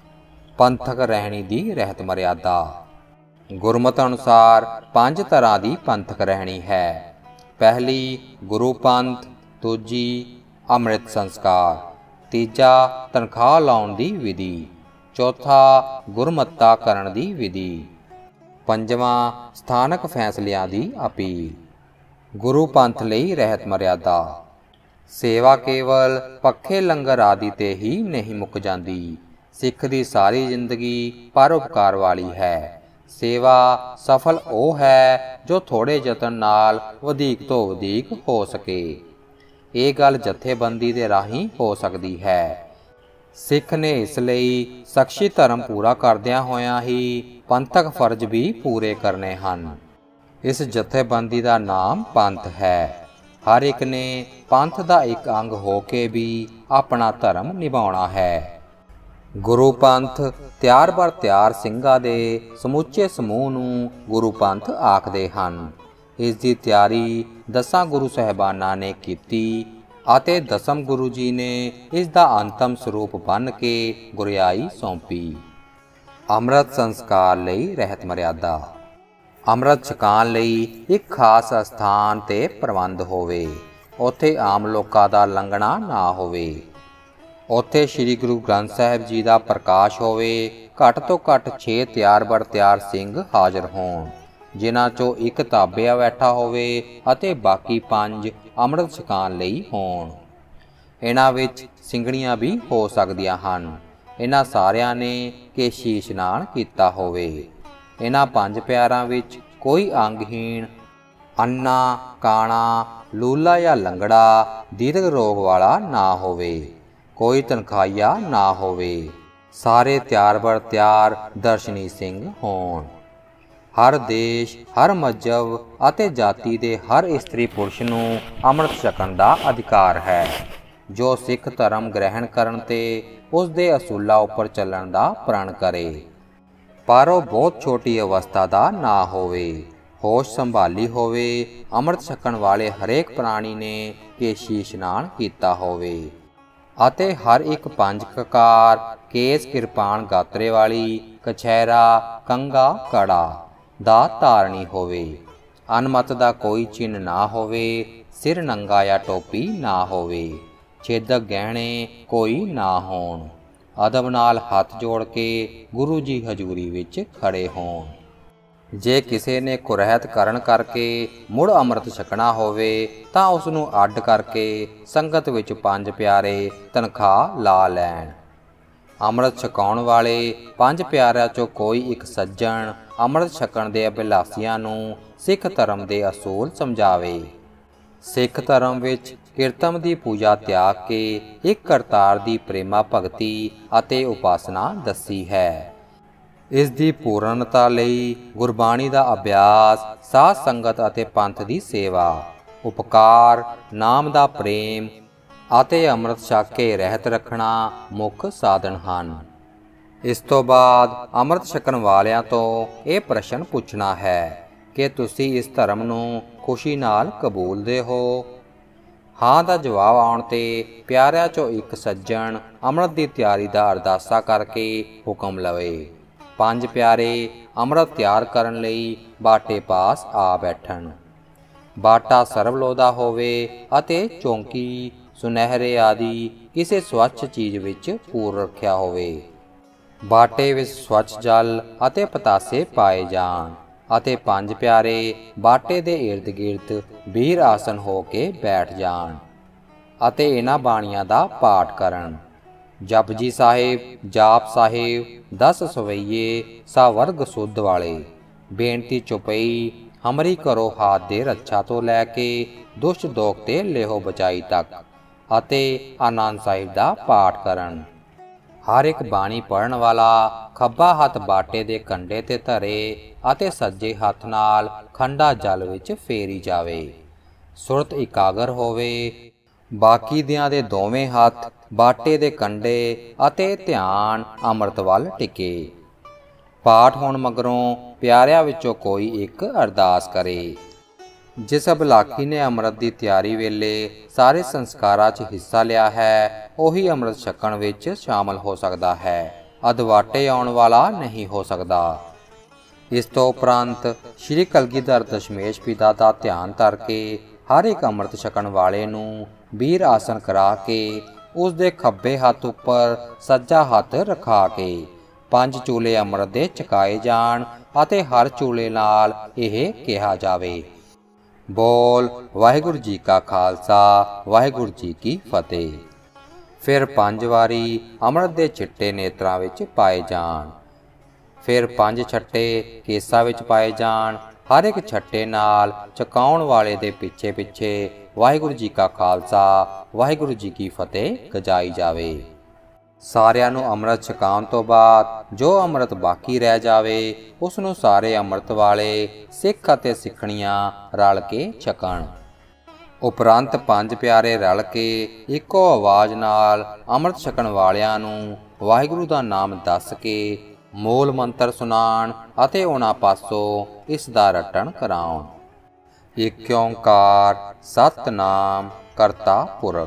पंथक रहनी की रहत मर्यादा। गुरमत अनुसार पांच तरह की पंथक रहनी है। पहली गुरु पंथ, दूजी अमृत संस्कार, तीजा तनख्वाह लाउण की विधि, चौथा गुरमत्ता करन की विधि, पंजवां स्थानक फैसलियां की अपील। गुरु पंथ लई रहत मर्यादा। सेवा केवल पक्खे लंगर आदि ते ही नहीं मुक जाती। सिख की सारी जिंदगी परोपकार वाली है। सेवा सफल ਉਹ है जो थोड़े यतन नाल वधीक तो वधीक हो सके। ये गल जथेबंदी दे राही हो सकती है। सिख ने इसलिए शख्सी धर्म पूरा करदियां होयां ही पंथक फर्ज भी पूरे करने हैं। इस जथेबंदी का नाम पंथ है। हर एक ने पंथ का एक अंग हो के भी अपना धर्म निभाउणा है। गुरु पंथ ਤਿਆਰ ਬਰ ਤਿਆਰ ਸਿੰਘਾਂ ਦੇ ਸਮੁੱਚੇ ਸਮੂਹ ਨੂੰ ਗੁਰੂ ਪੰਥ ਆਖਦੇ ਹਨ। ਇਸ ਦੀ ਤਿਆਰੀ ਦਸਾਂ ਗੁਰੂ ਸਾਹਿਬਾਨਾਂ ਨੇ ਕੀਤੀ ਅਤੇ ਦਸਮ ਗੁਰੂ ਜੀ ਨੇ ਇਸ ਦਾ ਅੰਤਮ ਸਰੂਪ ਬਣ ਕੇ ਗੁਰਿਆਈ ਸੌਂਪੀ। ਅੰਮ੍ਰਿਤ ਸੰਸਕਾਰ ਲਈ ਰਹਿਤ ਮਰਿਆਦਾ। ਅੰਮ੍ਰਿਤ ਛਕਾਉਣ ਲਈ ਇੱਕ ਖਾਸ ਸਥਾਨ ਤੇ ਪ੍ਰਬੰਧ ਹੋਵੇ। ਉੱਥੇ ਆਮ ਲੋਕਾਂ ਦਾ ਲੰਘਣਾ ਨਾ ਹੋਵੇ। ਉੱਥੇ ਸ਼੍ਰੀ ਗੁਰੂ ਗ੍ਰੰਥ ਸਾਹਿਬ ਜੀ ਦਾ ਪ੍ਰਕਾਸ਼ ਹੋਵੇ। ਘੱਟ ਤੋਂ ਘੱਟ ਛੇ ਤਿਆਰ ਬਰ ਤਿਆਰ ਸਿੰਘ ਹਾਜ਼ਰ ਹੋਣ, ਜਿਨ੍ਹਾਂ 'ਚੋਂ ਇੱਕ ਤਾਬਿਆ ਬੈਠਾ ਹੋਵੇ ਅਤੇ ਬਾਕੀ ਪੰਜ ਅੰਮ੍ਰਿਤ ਛਕਾਉਣ ਲਈ ਹੋਣ। ਇਹਨਾਂ ਵਿੱਚ ਸਿੰਘਣੀਆਂ ਵੀ ਹੋ ਸਕਦੀਆਂ ਹਨ। ਇਹਨਾਂ ਸਾਰਿਆਂ ਨੇ ਕੇਸ਼ੀ ਇਸ਼ਨਾਨ ਕੀਤਾ ਹੋਵੇ। इन्हां पंज प्यारां विच कोई अंगहीन, अन्ना, काणा, लूला या लंगड़ा, दीर्घ रोग वाला ना होवे, कोई तनखाइया ना होवे, सारे त्यार बर त्यार दर्शनी सिंह होण। हर देश, हर मजहब ਅਤੇ जाति ਦੇ हर इस्त्री पुरुष ਨੂੰ ਅੰਮ੍ਰਿਤ ਛਕਣ ਦਾ ਅਧਿਕਾਰ ਹੈ। ਜੋ ਸਿੱਖ ਧਰਮ ਗ੍ਰਹਿਣ ਕਰਨ ਤੇ ਉਸ ਦੇ ਅਸੂਲਾਂ ਉੱਪਰ ਚੱਲਣ ਦਾ ਪ੍ਰਣ ਕਰੇ, ਪਰ ਉਹ ਬਹੁਤ ਛੋਟੀ ਅਵਸਥਾ ਦਾ ਨਾ ਹੋਵੇ, ਹੋਸ਼ ਸੰਭਾਲੀ ਹੋਵੇ, ਅੰਮ੍ਰਿਤ ਛਕਣ ਵਾਲੇ ਹਰੇਕ ਪ੍ਰਾਣੀ ਨੇ ਕੇਸ਼ੀ ਇਸ਼ਨਾਨ ਕੀਤਾ ਹੋਵੇ ਅਤੇ ਹਰ ਇੱਕ ਪੰਜ ਕਕਾਰ, ਕੇਸ, ਕਿਰਪਾਨ, ਗਾਤਰੇ ਵਾਲੀ, ਕਛਹਿਰਾ, ਕੰਗਾ, ਕੜਾ ਦਾ ਧਾਰਨੀ ਹੋਵੇ, ਅਨਮਤ ਦਾ ਕੋਈ ਚਿੰਨ੍ਹ ਨਾ ਹੋਵੇ, ਸਿਰ ਨੰਗਾ ਜਾਂ ਟੋਪੀ ਨਾ ਹੋਵੇ, ਛੇਦਕ ਗਹਿਣੇ ਕੋਈ ਨਾ ਹੋਣ, ਅਦਬ ਨਾਲ ਹੱਥ ਜੋੜ ਕੇ ਗੁਰੂ ਜੀ ਹਜ਼ੂਰੀ ਵਿੱਚ ਖੜੇ ਹੋਣ। ਜੇ ਕਿਸੇ ਨੇ ਕੁਰਹਿਤ ਕਰਨ ਕਰਕੇ ਮੁੜ ਅੰਮ੍ਰਿਤ ਛਕਣਾ ਹੋਵੇ ਤਾਂ ਉਸ ਨੂੰ ਅੱਡ ਕਰਕੇ ਸੰਗਤ ਵਿੱਚ ਪੰਜ ਪਿਆਰੇ ਤਨਖਾਹ ਲਾ ਲੈਣ। ਅੰਮ੍ਰਿਤ ਛਕਾਉਣ ਵਾਲੇ ਪੰਜ ਪਿਆਰਿਆਂ 'ਚੋਂ ਕੋਈ ਇੱਕ ਸੱਜਣ ਅੰਮ੍ਰਿਤ ਛਕਣ ਦੇ ਅਭਿਲਾਸੀਆਂ ਨੂੰ ਸਿੱਖ ਧਰਮ ਦੇ ਅਸੂਲ ਸਮਝਾਵੇ। ਸਿੱਖ ਧਰਮ ਵਿੱਚ ਕਿਰਤਮ ਦੀ ਪੂਜਾ ਤਿਆਗ ਕੇ ਇੱਕ ਕਰਤਾਰ ਦੀ ਪ੍ਰੇਮਾ ਭਗਤੀ ਅਤੇ ਉਪਾਸਨਾ ਦੱਸੀ ਹੈ। ਇਸ ਦੀ ਪੂਰਨਤਾ ਲਈ ਗੁਰਬਾਣੀ ਦਾ ਅਭਿਆਸ, ਸਾਧ ਸੰਗਤ ਅਤੇ ਪੰਥ ਦੀ ਸੇਵਾ, ਉਪਕਾਰ, ਨਾਮ ਦਾ ਪ੍ਰੇਮ ਅਤੇ ਅੰਮ੍ਰਿਤ ਛਕ ਕੇ ਰਹਿਤ ਰੱਖਣਾ ਮੁੱਖ ਸਾਧਨ ਹਨ। ਇਸ ਤੋਂ ਬਾਅਦ ਅੰਮ੍ਰਿਤ ਛਕਣ ਵਾਲਿਆਂ ਤੋਂ ਇਹ ਪ੍ਰਸ਼ਨ ਪੁੱਛਣਾ ਹੈ ਕਿ ਤੁਸੀਂ ਇਸ ਧਰਮ ਨੂੰ ਖੁਸ਼ੀ ਨਾਲ ਕਬੂਲਦੇ ਹੋ? ਹਾਂ ਦਾ ਜਵਾਬ ਆਉਣ ਤੇ ਪਿਆਰਿਆਂ 'ਚੋਂ ਇੱਕ ਸੱਜਣ ਅੰਮ੍ਰਿਤ ਦੀ ਤਿਆਰੀ ਦਾ ਅਰਦਾਸਾ ਕਰਕੇ ਹੁਕਮ ਲਵੇ। ਪੰਜ ਪਿਆਰੇ ਅੰਮ੍ਰਿਤ ਤਿਆਰ ਕਰਨ ਲਈ ਬਾਟੇ ਪਾਸ ਆ ਬੈਠਣ। ਬਾਟਾ ਸਰਬਲੋਹ ਦਾ ਹੋਵੇ ਅਤੇ ਚੌਂਕੀ, ਸੁਨਹਿਰੇ ਆਦਿ ਕਿਸੇ ਸਵੱਛ ਚੀਜ਼ ਵਿੱਚ ਪੂਰ ਰੱਖਿਆ ਹੋਵੇ। ਬਾਟੇ ਵਿੱਚ ਸਵੱਛ ਜਲ ਅਤੇ ਪਤਾਸੇ ਪਾਏ ਜਾਣ ਅਤੇ ਪੰਜ ਪਿਆਰੇ ਬਾਟੇ ਦੇ ਇਰਦ ਗਿਰਦ ਵੀਰ ਆਸਨ ਹੋ ਕੇ ਬੈਠ ਜਾਣ ਅਤੇ ਇਹਨਾਂ ਬਾਣੀਆਂ ਦਾ ਪਾਠ ਕਰਨ। ਜਪਜੀ ਸਾਹਿਬ, ਜਾਪ ਸਾਹਿਬ, ਦਸ ਸਵਈਏ, ਸਾਵਰਗ ਸੁੱਧ ਵਾਲੇ, ਬੇਨਤੀ ਚੁਪਈ, ਹਮਰੀ ਕਰੋ ਹਾਥ ਦੇ ਰੱਛਾ ਤੋਂ ਲੈ ਕੇ ਦੁਸ਼ਟ ਦੋਖ ਤੇ ਲੇਹੋ ਬਚਾਈ ਤੱਕ ਅਤੇ ਆਨੰਦ ਸਾਹਿਬ ਦਾ ਪਾਠ ਕਰਨ। ਹਰ ਇੱਕ ਬਾਣੀ ਪੜ੍ਹਨ ਵਾਲਾ ਖੱਬਾ ਹੱਥ ਬਾਟੇ ਦੇ ਕੰਢੇ ਤੇ ਧਰੇ ਅਤੇ ਸੱਜੇ ਹੱਥ ਨਾਲ ਖੰਡਾ ਜਲ ਵਿੱਚ ਫੇਰੀ ਜਾਵੇ। ਸੁਰਤ ਇਕਾਗਰ ਹੋਵੇ। ਬਾਕੀ ਦਿਆਂ ਦੇ ਦੋਵੇਂ ਹੱਥ ਬਾਟੇ ਦੇ ਕੰਢੇ ਅਤੇ ਧਿਆਨ ਅੰਮ੍ਰਿਤ ਵੱਲ ਟਿਕੇ। ਪਾਠ ਹੋਣ ਮਗਰੋਂ ਪਿਆਰਿਆਂ ਵਿੱਚੋਂ ਕੋਈ ਇੱਕ ਅਰਦਾਸ ਕਰੇ। ਜਿਸ ਅਭਿਲਾਖੀ ਨੇ ਅੰਮ੍ਰਿਤ ਦੀ ਤਿਆਰੀ ਵੇਲੇ ਸਾਰੇ ਸੰਸਕਾਰਾਂ 'ਚ ਹਿੱਸਾ ਲਿਆ ਹੈ, ਉਹੀ ਅੰਮ੍ਰਿਤ ਛਕਣ ਵਿੱਚ ਸ਼ਾਮਲ ਹੋ ਸਕਦਾ ਹੈ, ਅਦਵਾਟੇ ਆਉਣ ਵਾਲਾ ਨਹੀਂ ਹੋ ਸਕਦਾ। ਇਸ ਤੋਂ ਉਪਰੰਤ ਸ਼੍ਰੀ ਕਲਗੀਧਰ ਦਸ਼ਮੇਸ਼ ਪਿਤਾ ਦਾ ਧਿਆਨ ਧਰ ਕੇ ਹਰ ਇੱਕ ਅੰਮ੍ਰਿਤ ਛਕਣ ਵਾਲੇ ਨੂੰ ਵੀਰ ਆਸਨ ਕਰਾ ਕੇ ਉਸ ਦੇ ਖੱਬੇ ਹੱਥ ਉੱਪਰ ਸੱਜਾ ਹੱਥ ਰਖਾ ਕੇ ਪੰਜ ਚੂਲੇ ਅੰਮ੍ਰਿਤ ਦੇ ਛਕਾਏ ਜਾਣ ਅਤੇ ਹਰ ਚੂਲੇ ਨਾਲ ਇਹ ਕਿਹਾ ਜਾਵੇ, ਬੋਲ ਵਾਹਿਗੁਰੂ ਜੀ ਕਾ ਖਾਲਸਾ, ਵਾਹਿਗੁਰੂ ਜੀ ਕੀ ਫਤਿਹ। ਫਿਰ ਪੰਜ ਵਾਰੀ ਅੰਮ੍ਰਿਤ ਦੇ ਚਿੱਟੇ ਨੇਤਰਾਂ ਵਿੱਚ ਪਾਏ ਜਾਣ। ਫਿਰ ਪੰਜ ਛੱਟੇ ਕੇਸਾਂ ਵਿੱਚ ਪਾਏ ਜਾਣ। ਹਰ ਇੱਕ ਛੱਟੇ ਨਾਲ ਛਕਾਉਣ ਵਾਲੇ ਦੇ ਪਿੱਛੇ ਪਿੱਛੇ ਵਾਹਿਗੁਰੂ ਜੀ ਕਾ ਖਾਲਸਾ, ਵਾਹਿਗੁਰੂ ਜੀ ਕੀ ਫਤਿਹ ਗਜਾਈ ਜਾਵੇ। ਸਾਰਿਆਂ ਨੂੰ ਅੰਮ੍ਰਿਤ ਛਕਾਉਣ ਤੋਂ ਬਾਅਦ ਜੋ ਅੰਮ੍ਰਿਤ ਬਾਕੀ ਰਹਿ ਜਾਵੇ ਉਸ ਨੂੰ ਸਾਰੇ ਅੰਮ੍ਰਿਤ ਵਾਲੇ ਸਿੱਖ ਅਤੇ ਸਿੱਖਣੀਆਂ ਰਲ ਕੇ ਛਕਣ। ਉਪਰੰਤ ਪੰਜ ਪਿਆਰੇ ਰਲ ਕੇ ਇੱਕੋ ਆਵਾਜ਼ ਨਾਲ ਅੰਮ੍ਰਿਤ ਛਕਣ ਵਾਲਿਆਂ ਨੂੰ ਵਾਹਿਗੁਰੂ ਦਾ ਨਾਮ ਦੱਸ ਕੇ ਮੂਲ ਮੰਤਰ ਸੁਣਾਉਣ ਅਤੇ ਉਹਨਾਂ ਪਾਸੋਂ ਇਸ ਦਾ ਰਟਣ ਕਰਾਉਣ। ਏਕ ਓਂਕਾਰ ਸਤਿਨਾਮ ਕਰਤਾ ਪੁਰਖ,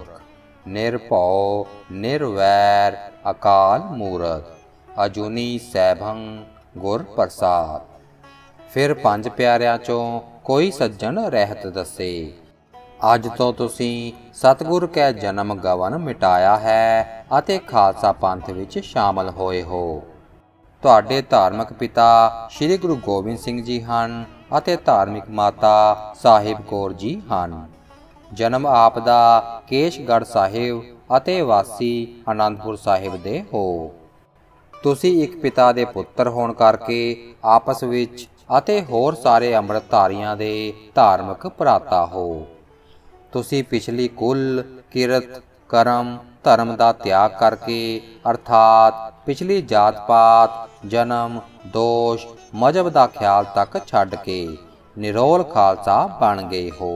ਨਿਰਭਉ ਨਿਰਵੈਰ ਅਕਾਲ ਮੂਰਤ, ਅਜੂਨੀ ਸੈਭੰ ਗੁਰ ਪ੍ਰਸਾਦ। ਫਿਰ ਪੰਜ ਪਿਆਰਿਆਂ 'ਚੋਂ ਕੋਈ ਸੱਜਣ ਰਹਿਤ ਦੱਸੇ, ਅੱਜ ਤੋਂ ਤੁਸੀਂ ਸਤਿਗੁਰ ਕੈ ਜਨਮ ਗਵਨ ਮਿਟਾਇਆ ਹੈ ਅਤੇ ਖਾਲਸਾ ਪੰਥ ਵਿੱਚ ਸ਼ਾਮਲ ਹੋਏ ਹੋ। ਤੁਹਾਡੇ ਧਾਰਮਿਕ ਪਿਤਾ ਸ੍ਰੀ ਗੁਰੂ ਗੋਬਿੰਦ ਸਿੰਘ ਜੀ ਹਨ ਅਤੇ ਧਾਰਮਿਕ ਮਾਤਾ ਸਾਹਿਬ ਕੌਰ ਜੀ ਹਨ। ਜਨਮ ਆਪ ਦਾ ਕੇਸ਼ਗੜ੍ਹ ਸਾਹਿਬ ਅਤੇ ਵਾਸੀ ਆਨੰਦਪੁਰ ਸਾਹਿਬ ਦੇ ਹੋ। ਤੁਸੀਂ ਇੱਕ ਪਿਤਾ ਦੇ ਪੁੱਤਰ ਹੋਣ ਕਰਕੇ ਆਪਸ ਵਿੱਚ ਅਤੇ ਹੋਰ ਸਾਰੇ ਅੰਮ੍ਰਿਤਧਾਰੀਆਂ ਦੇ ਧਾਰਮਿਕ ਭਰਾਤਾ ਹੋ। ਤੁਸੀਂ ਪਿਛਲੀ ਕੁੱਲ ਕਿਰਤ ਕਰਮ ਧਰਮ ਦਾ ਤਿਆਗ ਕਰਕੇ ਅਰਥਾਤ ਪਿਛਲੀ ਜਾਤ ਪਾਤ ਜਨਮ ਦੋਸ਼ ਮਜ਼ਹਬ ਦਾ ਖਿਆਲ ਤੱਕ ਛੱਡ ਕੇ ਨਿਰੋਲ ਖਾਲਸਾ ਬਣ ਗਏ ਹੋ।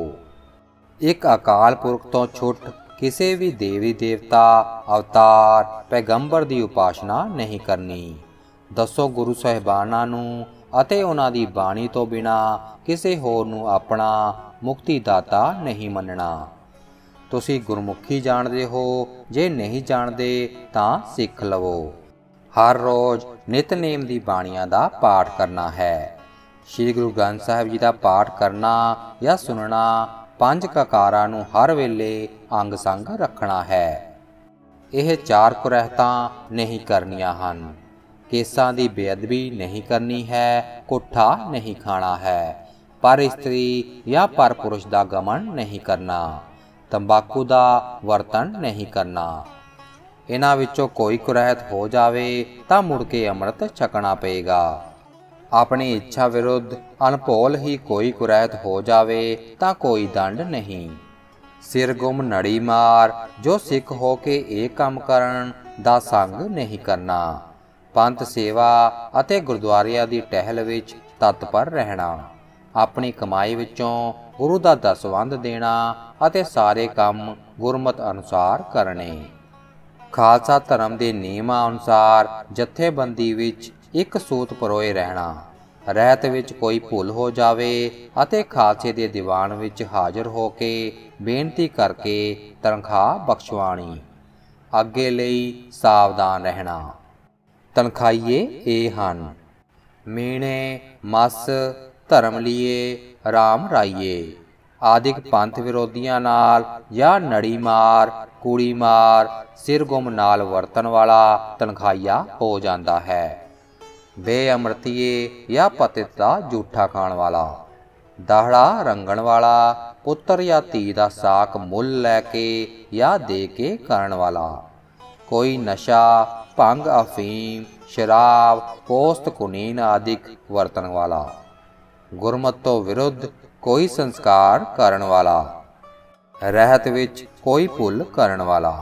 ਇੱਕ ਅਕਾਲ ਪੁਰਖ ਤੋਂ ਛੁੱਟ ਕਿਸੇ ਵੀ ਦੇਵੀ ਦੇਵਤਾ ਅਵਤਾਰ ਪੈਗੰਬਰ ਦੀ ਉਪਾਸਨਾ ਨਹੀਂ ਕਰਨੀ। ਦਸੋ ਗੁਰੂ ਸਾਹਿਬਾਨਾਂ ਨੂੰ ਅਤੇ ਉਹਨਾਂ ਦੀ ਬਾਣੀ ਤੋਂ ਬਿਨਾ ਕਿਸੇ ਹੋਰ ਨੂੰ ਆਪਣਾ ਮੁਕਤੀ ਦਾਤਾ ਨਹੀਂ ਮੰਨਣਾ। ਤੁਸੀਂ ਗੁਰਮੁਖੀ ਜਾਣਦੇ ਹੋ, ਜੇ ਨਹੀਂ ਜਾਣਦੇ ਤਾਂ ਸਿੱਖ ਲਵੋ। ਹਰ ਰੋਜ਼ ਨਿਤਨੇਮ ਦੀ ਬਾਣੀਆਂ ਦਾ ਪਾਠ ਕਰਨਾ ਹੈ। ਸ੍ਰੀ ਗੁਰੂ ਗ੍ਰੰਥ ਸਾਹਿਬ ਜੀ ਦਾ ਪਾਠ ਕਰਨਾ ਜਾਂ ਸੁਣਨਾ, ਪੰਜ ਕਕਾਰਾਂ ਨੂੰ ਹਰ ਵੇਲੇ ਅੰਗ ਸੰਗ ਰੱਖਣਾ ਹੈ। ਇਹ ਚਾਰ ਕੁਰਹਿਤਾਂ ਨਹੀਂ ਕਰਨੀਆਂ ਹਨ। ਕੇਸਾਂ ਦੀ ਬੇਅਦਬੀ ਨਹੀਂ ਕਰਨੀ ਹੈ, ਕੁੱਠਾ ਨਹੀਂ ਖਾਣਾ ਹੈ, ਪਰ ਇਸਤਰੀ ਜਾਂ ਪਰ ਪੁਰਸ਼ ਦਾ ਗਮਨ ਨਹੀਂ ਕਰਨਾ, ਤੰਬਾਕੂ ਦਾ ਵਰਤਨ ਨਹੀਂ ਕਰਨਾ। ਇਹਨਾਂ ਵਿੱਚੋਂ ਕੋਈ ਕੁਰਹਿਤ ਹੋ ਜਾਵੇ ਤਾਂ ਮੁੜ ਕੇ ਅੰਮ੍ਰਿਤ ਛਕਣਾ ਪਏਗਾ। ਆਪਣੀ ਇੱਛਾ ਵਿਰੁੱਧ ਅਣਭੋਲ ਹੀ ਕੋਈ ਕੁਰਹਿਤ ਹੋ ਜਾਵੇ ਤਾਂ ਕੋਈ ਦੰਡ ਨਹੀਂ। ਸਿਰ ਗੁੰਮ ਨੜੀ ਮਾਰ ਜੋ ਸਿੱਖ ਹੋ ਕੇ ਇਹ ਕੰਮ ਕਰਨ ਦਾ ਸੰਗ ਨਹੀਂ ਕਰਨਾ। ਪੰਥ ਸੇਵਾ ਅਤੇ ਗੁਰਦੁਆਰਿਆਂ ਦੀ ਟਹਿਲ ਵਿੱਚ ਤਤਪਰ ਰਹਿਣਾ। ਆਪਣੀ ਕਮਾਈ ਵਿੱਚੋਂ ਗੁਰੂ ਦਾ ਦਸਵੰਧ ਦੇਣਾ ਅਤੇ ਸਾਰੇ ਕੰਮ ਗੁਰਮਤ ਅਨੁਸਾਰ ਕਰਨੇ। ਖਾਲਸਾ ਧਰਮ ਦੇ ਨਿਯਮਾਂ ਅਨੁਸਾਰ ਜਥੇਬੰਦੀ ਵਿੱਚ ਇੱਕ ਸੂਤ ਪਰੋਏ ਰਹਿਣਾ। ਰਹਿਤ ਵਿੱਚ ਕੋਈ ਭੁੱਲ ਹੋ ਜਾਵੇ ਅਤੇ ਖਾਲਸੇ ਦੇ ਦੀਵਾਨ ਵਿੱਚ ਹਾਜ਼ਰ ਹੋ ਕੇ ਬੇਨਤੀ ਕਰਕੇ ਤਨਖਾਹ ਬਖਸ਼ਵਾਣੀ। ਅੱਗੇ ਲਈ ਸਾਵਧਾਨ ਰਹਿਣਾ। ਤਨਖਾਹੀਏ ਇਹ ਹਨ: ਮੀਣੇ ਮਸ ਧਰਮ ਲੀਏ ਰਾਮ ਰਾਈਏ। ਆਦਿਕ ਪੰਥ ਵਿਰੋਧੀਆਂ ਨਾਲ ਜਾਂ ਨੜੀ ਮਾਰ ਕੁੜੀ ਮਾਰ ਸਿਰ ਗੁੰਮ ਨਾਲ ਵਰਤਣ ਵਾਲਾ ਤਨਖਾਹੀਆ ਹੋ ਜਾਂਦਾ ਹੈ। ਬੇਅਮਰਤੀਏ ਜਾਂ ਪਤਿਤ ਦਾ ਜੂਠਾ ਖਾਣ ਵਾਲਾ। ਦਾਹੜਾ ਰੰਗਣ ਵਾਲਾ। ਪੁੱਤਰ ਜਾਂ ਧੀ ਦਾ ਸਾਕ ਮੁੱਲ ਲੈ ਕੇ ਜਾਂ ਦੇ ਕੇ ਕਰਨ ਵਾਲਾ। ਕੋਈ ਨਸ਼ਾ ਭੰਗ ਅਫੀਮ ਸ਼ਰਾਬ ਪੋਸਤ ਕੁਨੀਨ ਆਦਿਕ ਵਰਤਣ ਵਾਲਾ। ਗੁਰਮਤ ਤੋਂ ਵਿਰੁੱਧ ਕੋਈ ਸੰਸਕਾਰ ਕਰਨ ਵਾਲਾ। ਰਹਿਤ ਵਿੱਚ ਕੋਈ ਭੁੱਲ ਕਰਨ ਵਾਲਾ।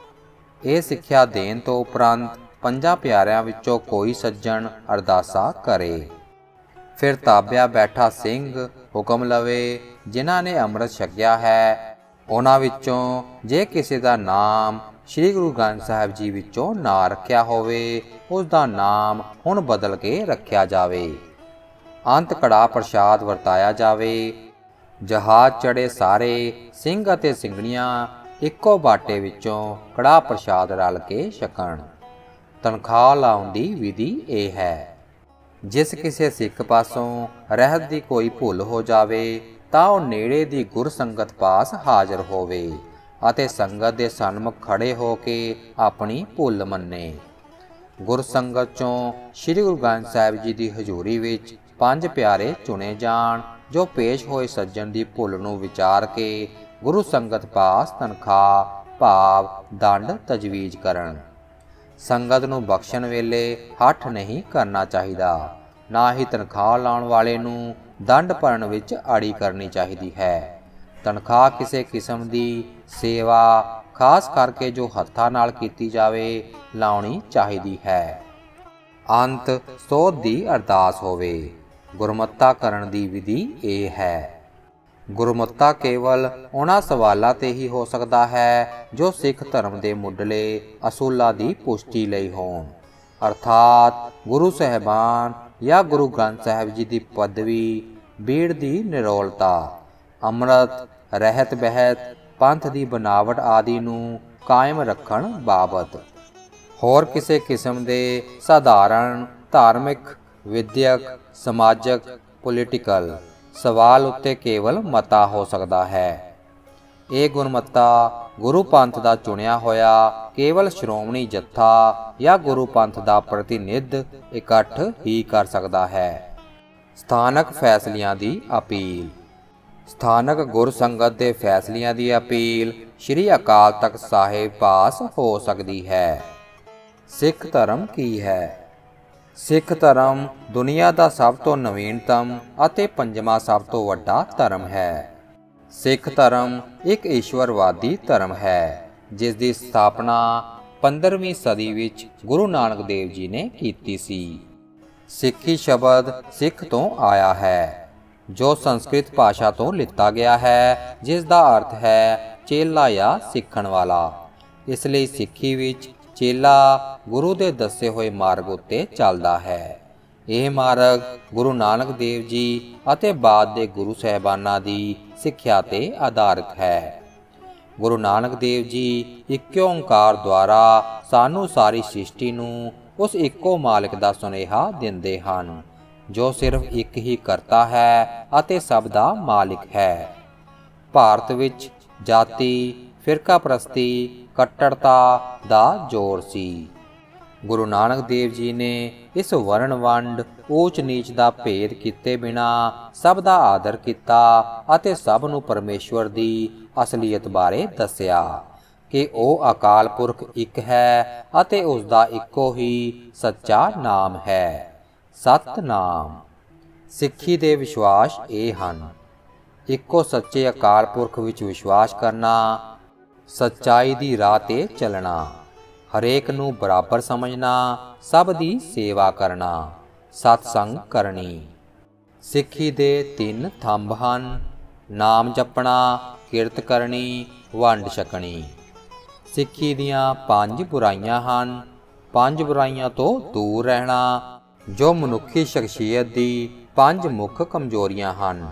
ਇਹ ਸਿੱਖਿਆ ਦੇਣ ਤੋਂ ਉਪਰੰਤ ਪੰਜਾਂ ਪਿਆਰਿਆਂ ਵਿੱਚੋਂ ਕੋਈ ਸੱਜਣ ਅਰਦਾਸਾ ਕਰੇ। ਫਿਰ ਤਾਬਿਆ ਬੈਠਾ ਸਿੰਘ ਹੁਕਮ ਲਵੇ। ਜਿਨ੍ਹਾਂ ਨੇ ਅੰਮ੍ਰਿਤ ਛਕਿਆ ਹੈ ਉਹਨਾਂ ਵਿੱਚੋਂ ਜੇ ਕਿਸੇ ਦਾ ਨਾਮ ਸ੍ਰੀ ਗੁਰੂ ਗ੍ਰੰਥ ਸਾਹਿਬ ਜੀ ਵਿੱਚੋਂ ਨਾ ਰੱਖਿਆ ਹੋਵੇ, ਉਸ ਦਾ ਨਾਮ ਹੁਣ ਬਦਲ ਕੇ ਰੱਖਿਆ ਜਾਵੇ। ਅੰਤ ਕੜਾ ਪ੍ਰਸ਼ਾਦ ਵਰਤਾਇਆ ਜਾਵੇ। ਜਹਾਜ਼ ਚੜੇ ਸਾਰੇ ਸਿੰਘ ਅਤੇ ਸਿੰਘਣੀਆਂ ਇੱਕੋ ਬਾਟੇ ਵਿੱਚੋਂ ਕੜਾ ਪ੍ਰਸ਼ਾਦ ਰਲ ਕੇ ਛਕਣ। ਤਨਖਾਹ ਲਾਉਣ ਦੀ ਵਿਧੀ ਇਹ ਹੈ: ਜਿਸ ਕਿਸੇ ਸਿੱਖ ਪਾਸੋਂ ਰਹਿਤ ਦੀ ਕੋਈ ਭੁੱਲ ਹੋ ਜਾਵੇ ਤਾਂ ਉਹ ਨੇੜੇ ਦੀ ਗੁਰ ਸੰਗਤ ਪਾਸ ਹਾਜ਼ਰ ਹੋਵੇ ਅਤੇ ਸੰਗਤ ਦੇ ਸਨਮੁਖ ਖੜੇ ਹੋ ਕੇ ਆਪਣੀ ਭੁੱਲ ਮੰਨੇ। ਗੁਰ ਸੰਗਤ ਚੋਂ ਸ੍ਰੀ ਗੁਰੂ ਗ੍ਰੰਥ ਸਾਹਿਬ ਜੀ ਦੀ ਹਜ਼ੂਰੀ ਵਿੱਚ ਪੰਜ ਪਿਆਰੇ ਚੁਣੇ ਜਾਣ, ਜੋ ਪੇਸ਼ ਹੋਏ ਸੱਜਣ ਦੀ ਭੁੱਲ ਨੂੰ ਵਿਚਾਰ ਕੇ ਗੁਰੂ ਸੰਗਤ ਪਾਸ ਤਨਖਾਹ ਭਾਵ ਦੰਡ ਤਜਵੀਜ਼ ਕਰਨ। ਸੰਗਤ ਨੂੰ ਬਖਸ਼ਣ ਵੇਲੇ ਹੱਠ ਨਹੀਂ ਕਰਨਾ ਚਾਹੀਦਾ, ਨਾ ਹੀ ਤਨਖਾਹ ਲਾਉਣ ਵਾਲੇ ਨੂੰ ਦੰਡ ਭਰਨ ਵਿੱਚ ਆੜੀ ਕਰਨੀ ਚਾਹੀਦੀ ਹੈ। ਤਨਖਾਹ ਕਿਸੇ ਕਿਸਮ ਦੀ ਸੇਵਾ ਖਾਸ ਕਰਕੇ ਜੋ ਹੱਥਾਂ ਨਾਲ ਕੀਤੀ ਜਾਵੇ ਲਾਉਣੀ ਚਾਹੀਦੀ ਹੈ। ਅੰਤ ਸੋਧ ਦੀ ਅਰਦਾਸ ਹੋਵੇ। ਗੁਰਮਤਾ ਕਰਨ ਦੀ ਵਿਧੀ ਇਹ ਹੈ: ਗੁਰਮਤਾ ਕੇਵਲ ਉਹਨਾਂ ਸਵਾਲਾਂ ਤੇ ਹੀ ਹੋ ਸਕਦਾ ਹੈ ਜੋ ਸਿੱਖ ਧਰਮ ਦੇ ਮੁੱਢਲੇ ਅਸੂਲਾਂ ਦੀ ਪੁਸ਼ਟੀ ਲਈ ਹੋਣ, ਅਰਥਾਤ ਗੁਰੂ ਸਾਹਿਬਾਨ ਜਾਂ ਗੁਰੂ ਗ੍ਰੰਥ ਸਾਹਿਬ ਜੀ ਦੀ ਪਦਵੀ, ਬੀੜ ਦੀ ਨਿਰੋਲਤਾ, ਅੰਮ੍ਰਿਤ ਰਹਿਤ ਬਹਿਤ ਪੰਥ ਦੀ ਬਨਾਵਟ ਆਦਿ ਨੂੰ ਕਾਇਮ ਰੱਖਣ ਬਾਬਤ। ਹੋਰ ਕਿਸੇ ਕਿਸਮ ਦੇ ਸਾਧਾਰਨ ਧਾਰਮਿਕ ਵਿਦਿਅਕ ਸਮਾਜਕ ਪੋਲੀਟੀਕਲ ਸਵਾਲ ਉੱਤੇ ਕੇਵਲ ਮਤਾ ਹੋ ਸਕਦਾ ਹੈ। ਇਹ ਗੁਰਮਤਾ ਗੁਰੂ ਪੰਥ ਦਾ ਚੁਣਿਆ ਹੋਇਆ ਕੇਵਲ ਸ਼੍ਰੋਮਣੀ ਜੱਥਾ ਜਾਂ ਗੁਰੂ ਪੰਥ ਦਾ ਪ੍ਰਤੀਨਿਧ ਇਕੱਠ ਹੀ ਕਰ ਸਕਦਾ ਹੈ। ਸਥਾਨਕ ਫੈਸਲਿਆਂ ਦੀ ਅਪੀਲ। ਸਥਾਨਕ ਗੁਰ ਸੰਗਤ ਦੇ ਫੈਸਲਿਆਂ ਦੀ ਅਪੀਲ ਸ੍ਰੀ ਅਕਾਲ ਤਖਤ ਸਾਹਿਬ ਪਾਸ ਹੋ ਸਕਦੀ ਹੈ। ਸਿੱਖ ਧਰਮ ਕੀ ਹੈ? ਸਿੱਖ ਧਰਮ ਦੁਨੀਆ ਦਾ ਸਭ ਤੋਂ ਨਵੀਨਤਮ ਅਤੇ ਪੰਜਵਾਂ ਸਭ ਤੋਂ ਵੱਡਾ ਧਰਮ ਹੈ। ਸਿੱਖ ਧਰਮ ਇੱਕ ਈਸ਼ਵਰਵਾਦੀ ਧਰਮ ਹੈ, ਜਿਸ ਦੀ ਸਥਾਪਨਾ ਪੰਦਰਵੀਂ ਸਦੀ ਵਿੱਚ ਗੁਰੂ ਨਾਨਕ ਦੇਵ ਜੀ ਨੇ ਕੀਤੀ ਸੀ। ਸਿੱਖੀ ਸ਼ਬਦ ਸਿੱਖ ਤੋਂ ਆਇਆ ਹੈ, ਜੋ ਸੰਸਕ੍ਰਿਤ ਭਾਸ਼ਾ ਤੋਂ ਲਿੱਤਾ ਗਿਆ ਹੈ, ਜਿਸ ਦਾ ਅਰਥ ਹੈ ਚੇਲਾ ਜਾਂ ਸਿੱਖਣ ਵਾਲਾ। ਇਸ ਲਈ ਸਿੱਖੀ ਵਿੱਚ ਚੇਲਾ ਗੁਰੂ ਦੇ ਦੱਸੇ ਹੋਏ ਮਾਰਗ ਉੱਤੇ ਚੱਲਦਾ ਹੈ। ਇਹ ਮਾਰਗ ਗੁਰੂ ਨਾਨਕ ਦੇਵ ਜੀ ਅਤੇ ਬਾਅਦ ਦੇ ਗੁਰੂ ਸਾਹਿਬਾਨਾਂ ਦੀ ਸਿੱਖਿਆ ਤੇ ਆਧਾਰਿਤ ਹੈ। ਗੁਰੂ ਨਾਨਕ ਦੇਵ ਜੀ ਇੱਕ ਓਂਕਾਰ ਦੁਆਰਾ ਸਾਨੂੰ ਸਾਰੀ ਸ੍ਰਿਸ਼ਟੀ ਨੂੰ ਉਸ ਇੱਕੋ ਮਾਲਕ ਦਾ ਸੁਨੇਹਾ ਦਿੰਦੇ ਹਨ, ਜੋ ਸਿਰਫ ਇੱਕ ਹੀ ਕਰਤਾ ਹੈ ਅਤੇ ਸਭ ਦਾ ਮਾਲਿਕ ਹੈ। ਭਾਰਤ ਵਿੱਚ ਜਾਤੀ, ਫਿਰਕਾ ਪ੍ਰਸਤੀ, ਕੱਟੜਤਾ ਦਾ ਜ਼ੋਰ ਸੀ। ਗੁਰੂ ਨਾਨਕ ਦੇਵ ਜੀ ਨੇ ਇਸ ਵਰਣ ਵੰਡ, ਊਚ ਨੀਚ ਦਾ ਭੇਦ ਕੀਤੇ ਬਿਨਾ ਸਭ ਦਾ ਆਦਰ ਕੀਤਾ ਅਤੇ ਸਭ ਨੂੰ ਪਰਮੇਸ਼ਵਰ ਦੀ ਅਸਲੀਅਤ ਬਾਰੇ ਦੱਸਿਆ ਕਿ ਉਹ ਅਕਾਲ ਪੁਰਖ ਇੱਕ ਹੈ ਅਤੇ ਉਸ ਦਾ ਇੱਕੋ ਹੀ ਸੱਚਾ ਨਾਮ ਹੈ, ਸਤਿਨਾਮ। ਸਿੱਖੀ ਦੇ ਵਿਸ਼ਵਾਸ ਇਹ ਹਨ: ਇੱਕੋ ਸੱਚੇ ਅਕਾਲ ਪੁਰਖ ਵਿੱਚ ਵਿਸ਼ਵਾਸ ਕਰਨਾ, ਸੱਚਾਈ ਦੀ ਰਾਹ ਤੇ ਚੱਲਣਾ, ਹਰੇਕ ਨੂੰ ਬਰਾਬਰ ਸਮਝਣਾ, ਸਭ ਦੀ ਸੇਵਾ ਕਰਨਾ, ਸਤਸੰਗ ਕਰਨੀ। ਸਿੱਖੀ ਦੇ ਤਿੰਨ ਥੰਬ ਹਨ: ਨਾਮ ਜਪਣਾ, ਕਿਰਤ ਕਰਨੀ, ਵੰਡ ਛਕਣੀ। ਸਿੱਖੀ ਦੀਆਂ ਪੰਜ ਬੁਰਾਈਆਂ ਹਨ। ਪੰਜ ਬੁਰਾਈਆਂ ਤੋਂ ਦੂਰ ਰਹਿਣਾ, ਜੋ ਮਨੁੱਖੀ ਸ਼ਖਸੀਅਤ ਦੀ ਪੰਜ ਮੁੱਖ ਕਮਜ਼ੋਰੀਆਂ ਹਨ: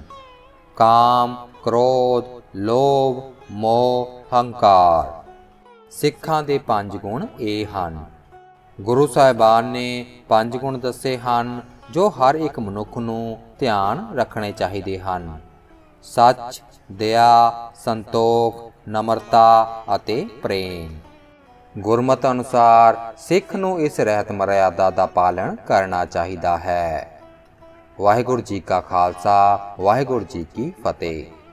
ਕਾਮ, ਕ੍ਰੋਧ, ਲੋਭ, ਮੋਹ, ਹੰਕਾਰ। ਸਿੱਖਾਂ ਦੇ ਪੰਜ ਗੁਣ ਇਹ ਹਨ। ਗੁਰੂ ਸਾਹਿਬਾਨ ਨੇ ਪੰਜ ਗੁਣ ਦੱਸੇ ਹਨ ਜੋ ਹਰ ਇੱਕ ਮਨੁੱਖ ਨੂੰ ਧਿਆਨ ਰੱਖਣੇ ਚਾਹੀਦੇ ਹਨ: ਸੱਚ, ਦਇਆ, ਸੰਤੋਖ, ਨਮਰਤਾ ਅਤੇ ਪ੍ਰੇਮ। ਗੁਰਮਤਿ ਅਨੁਸਾਰ ਸਿੱਖ ਨੂੰ ਇਸ ਰਹਿਤ ਮਰਿਆਦਾ ਦਾ ਪਾਲਣ ਕਰਨਾ ਚਾਹੀਦਾ ਹੈ। ਵਾਹਿਗੁਰੂ ਜੀ ਕਾ ਖਾਲਸਾ, ਵਾਹਿਗੁਰੂ ਜੀ ਕੀ ਫਤਿਹ।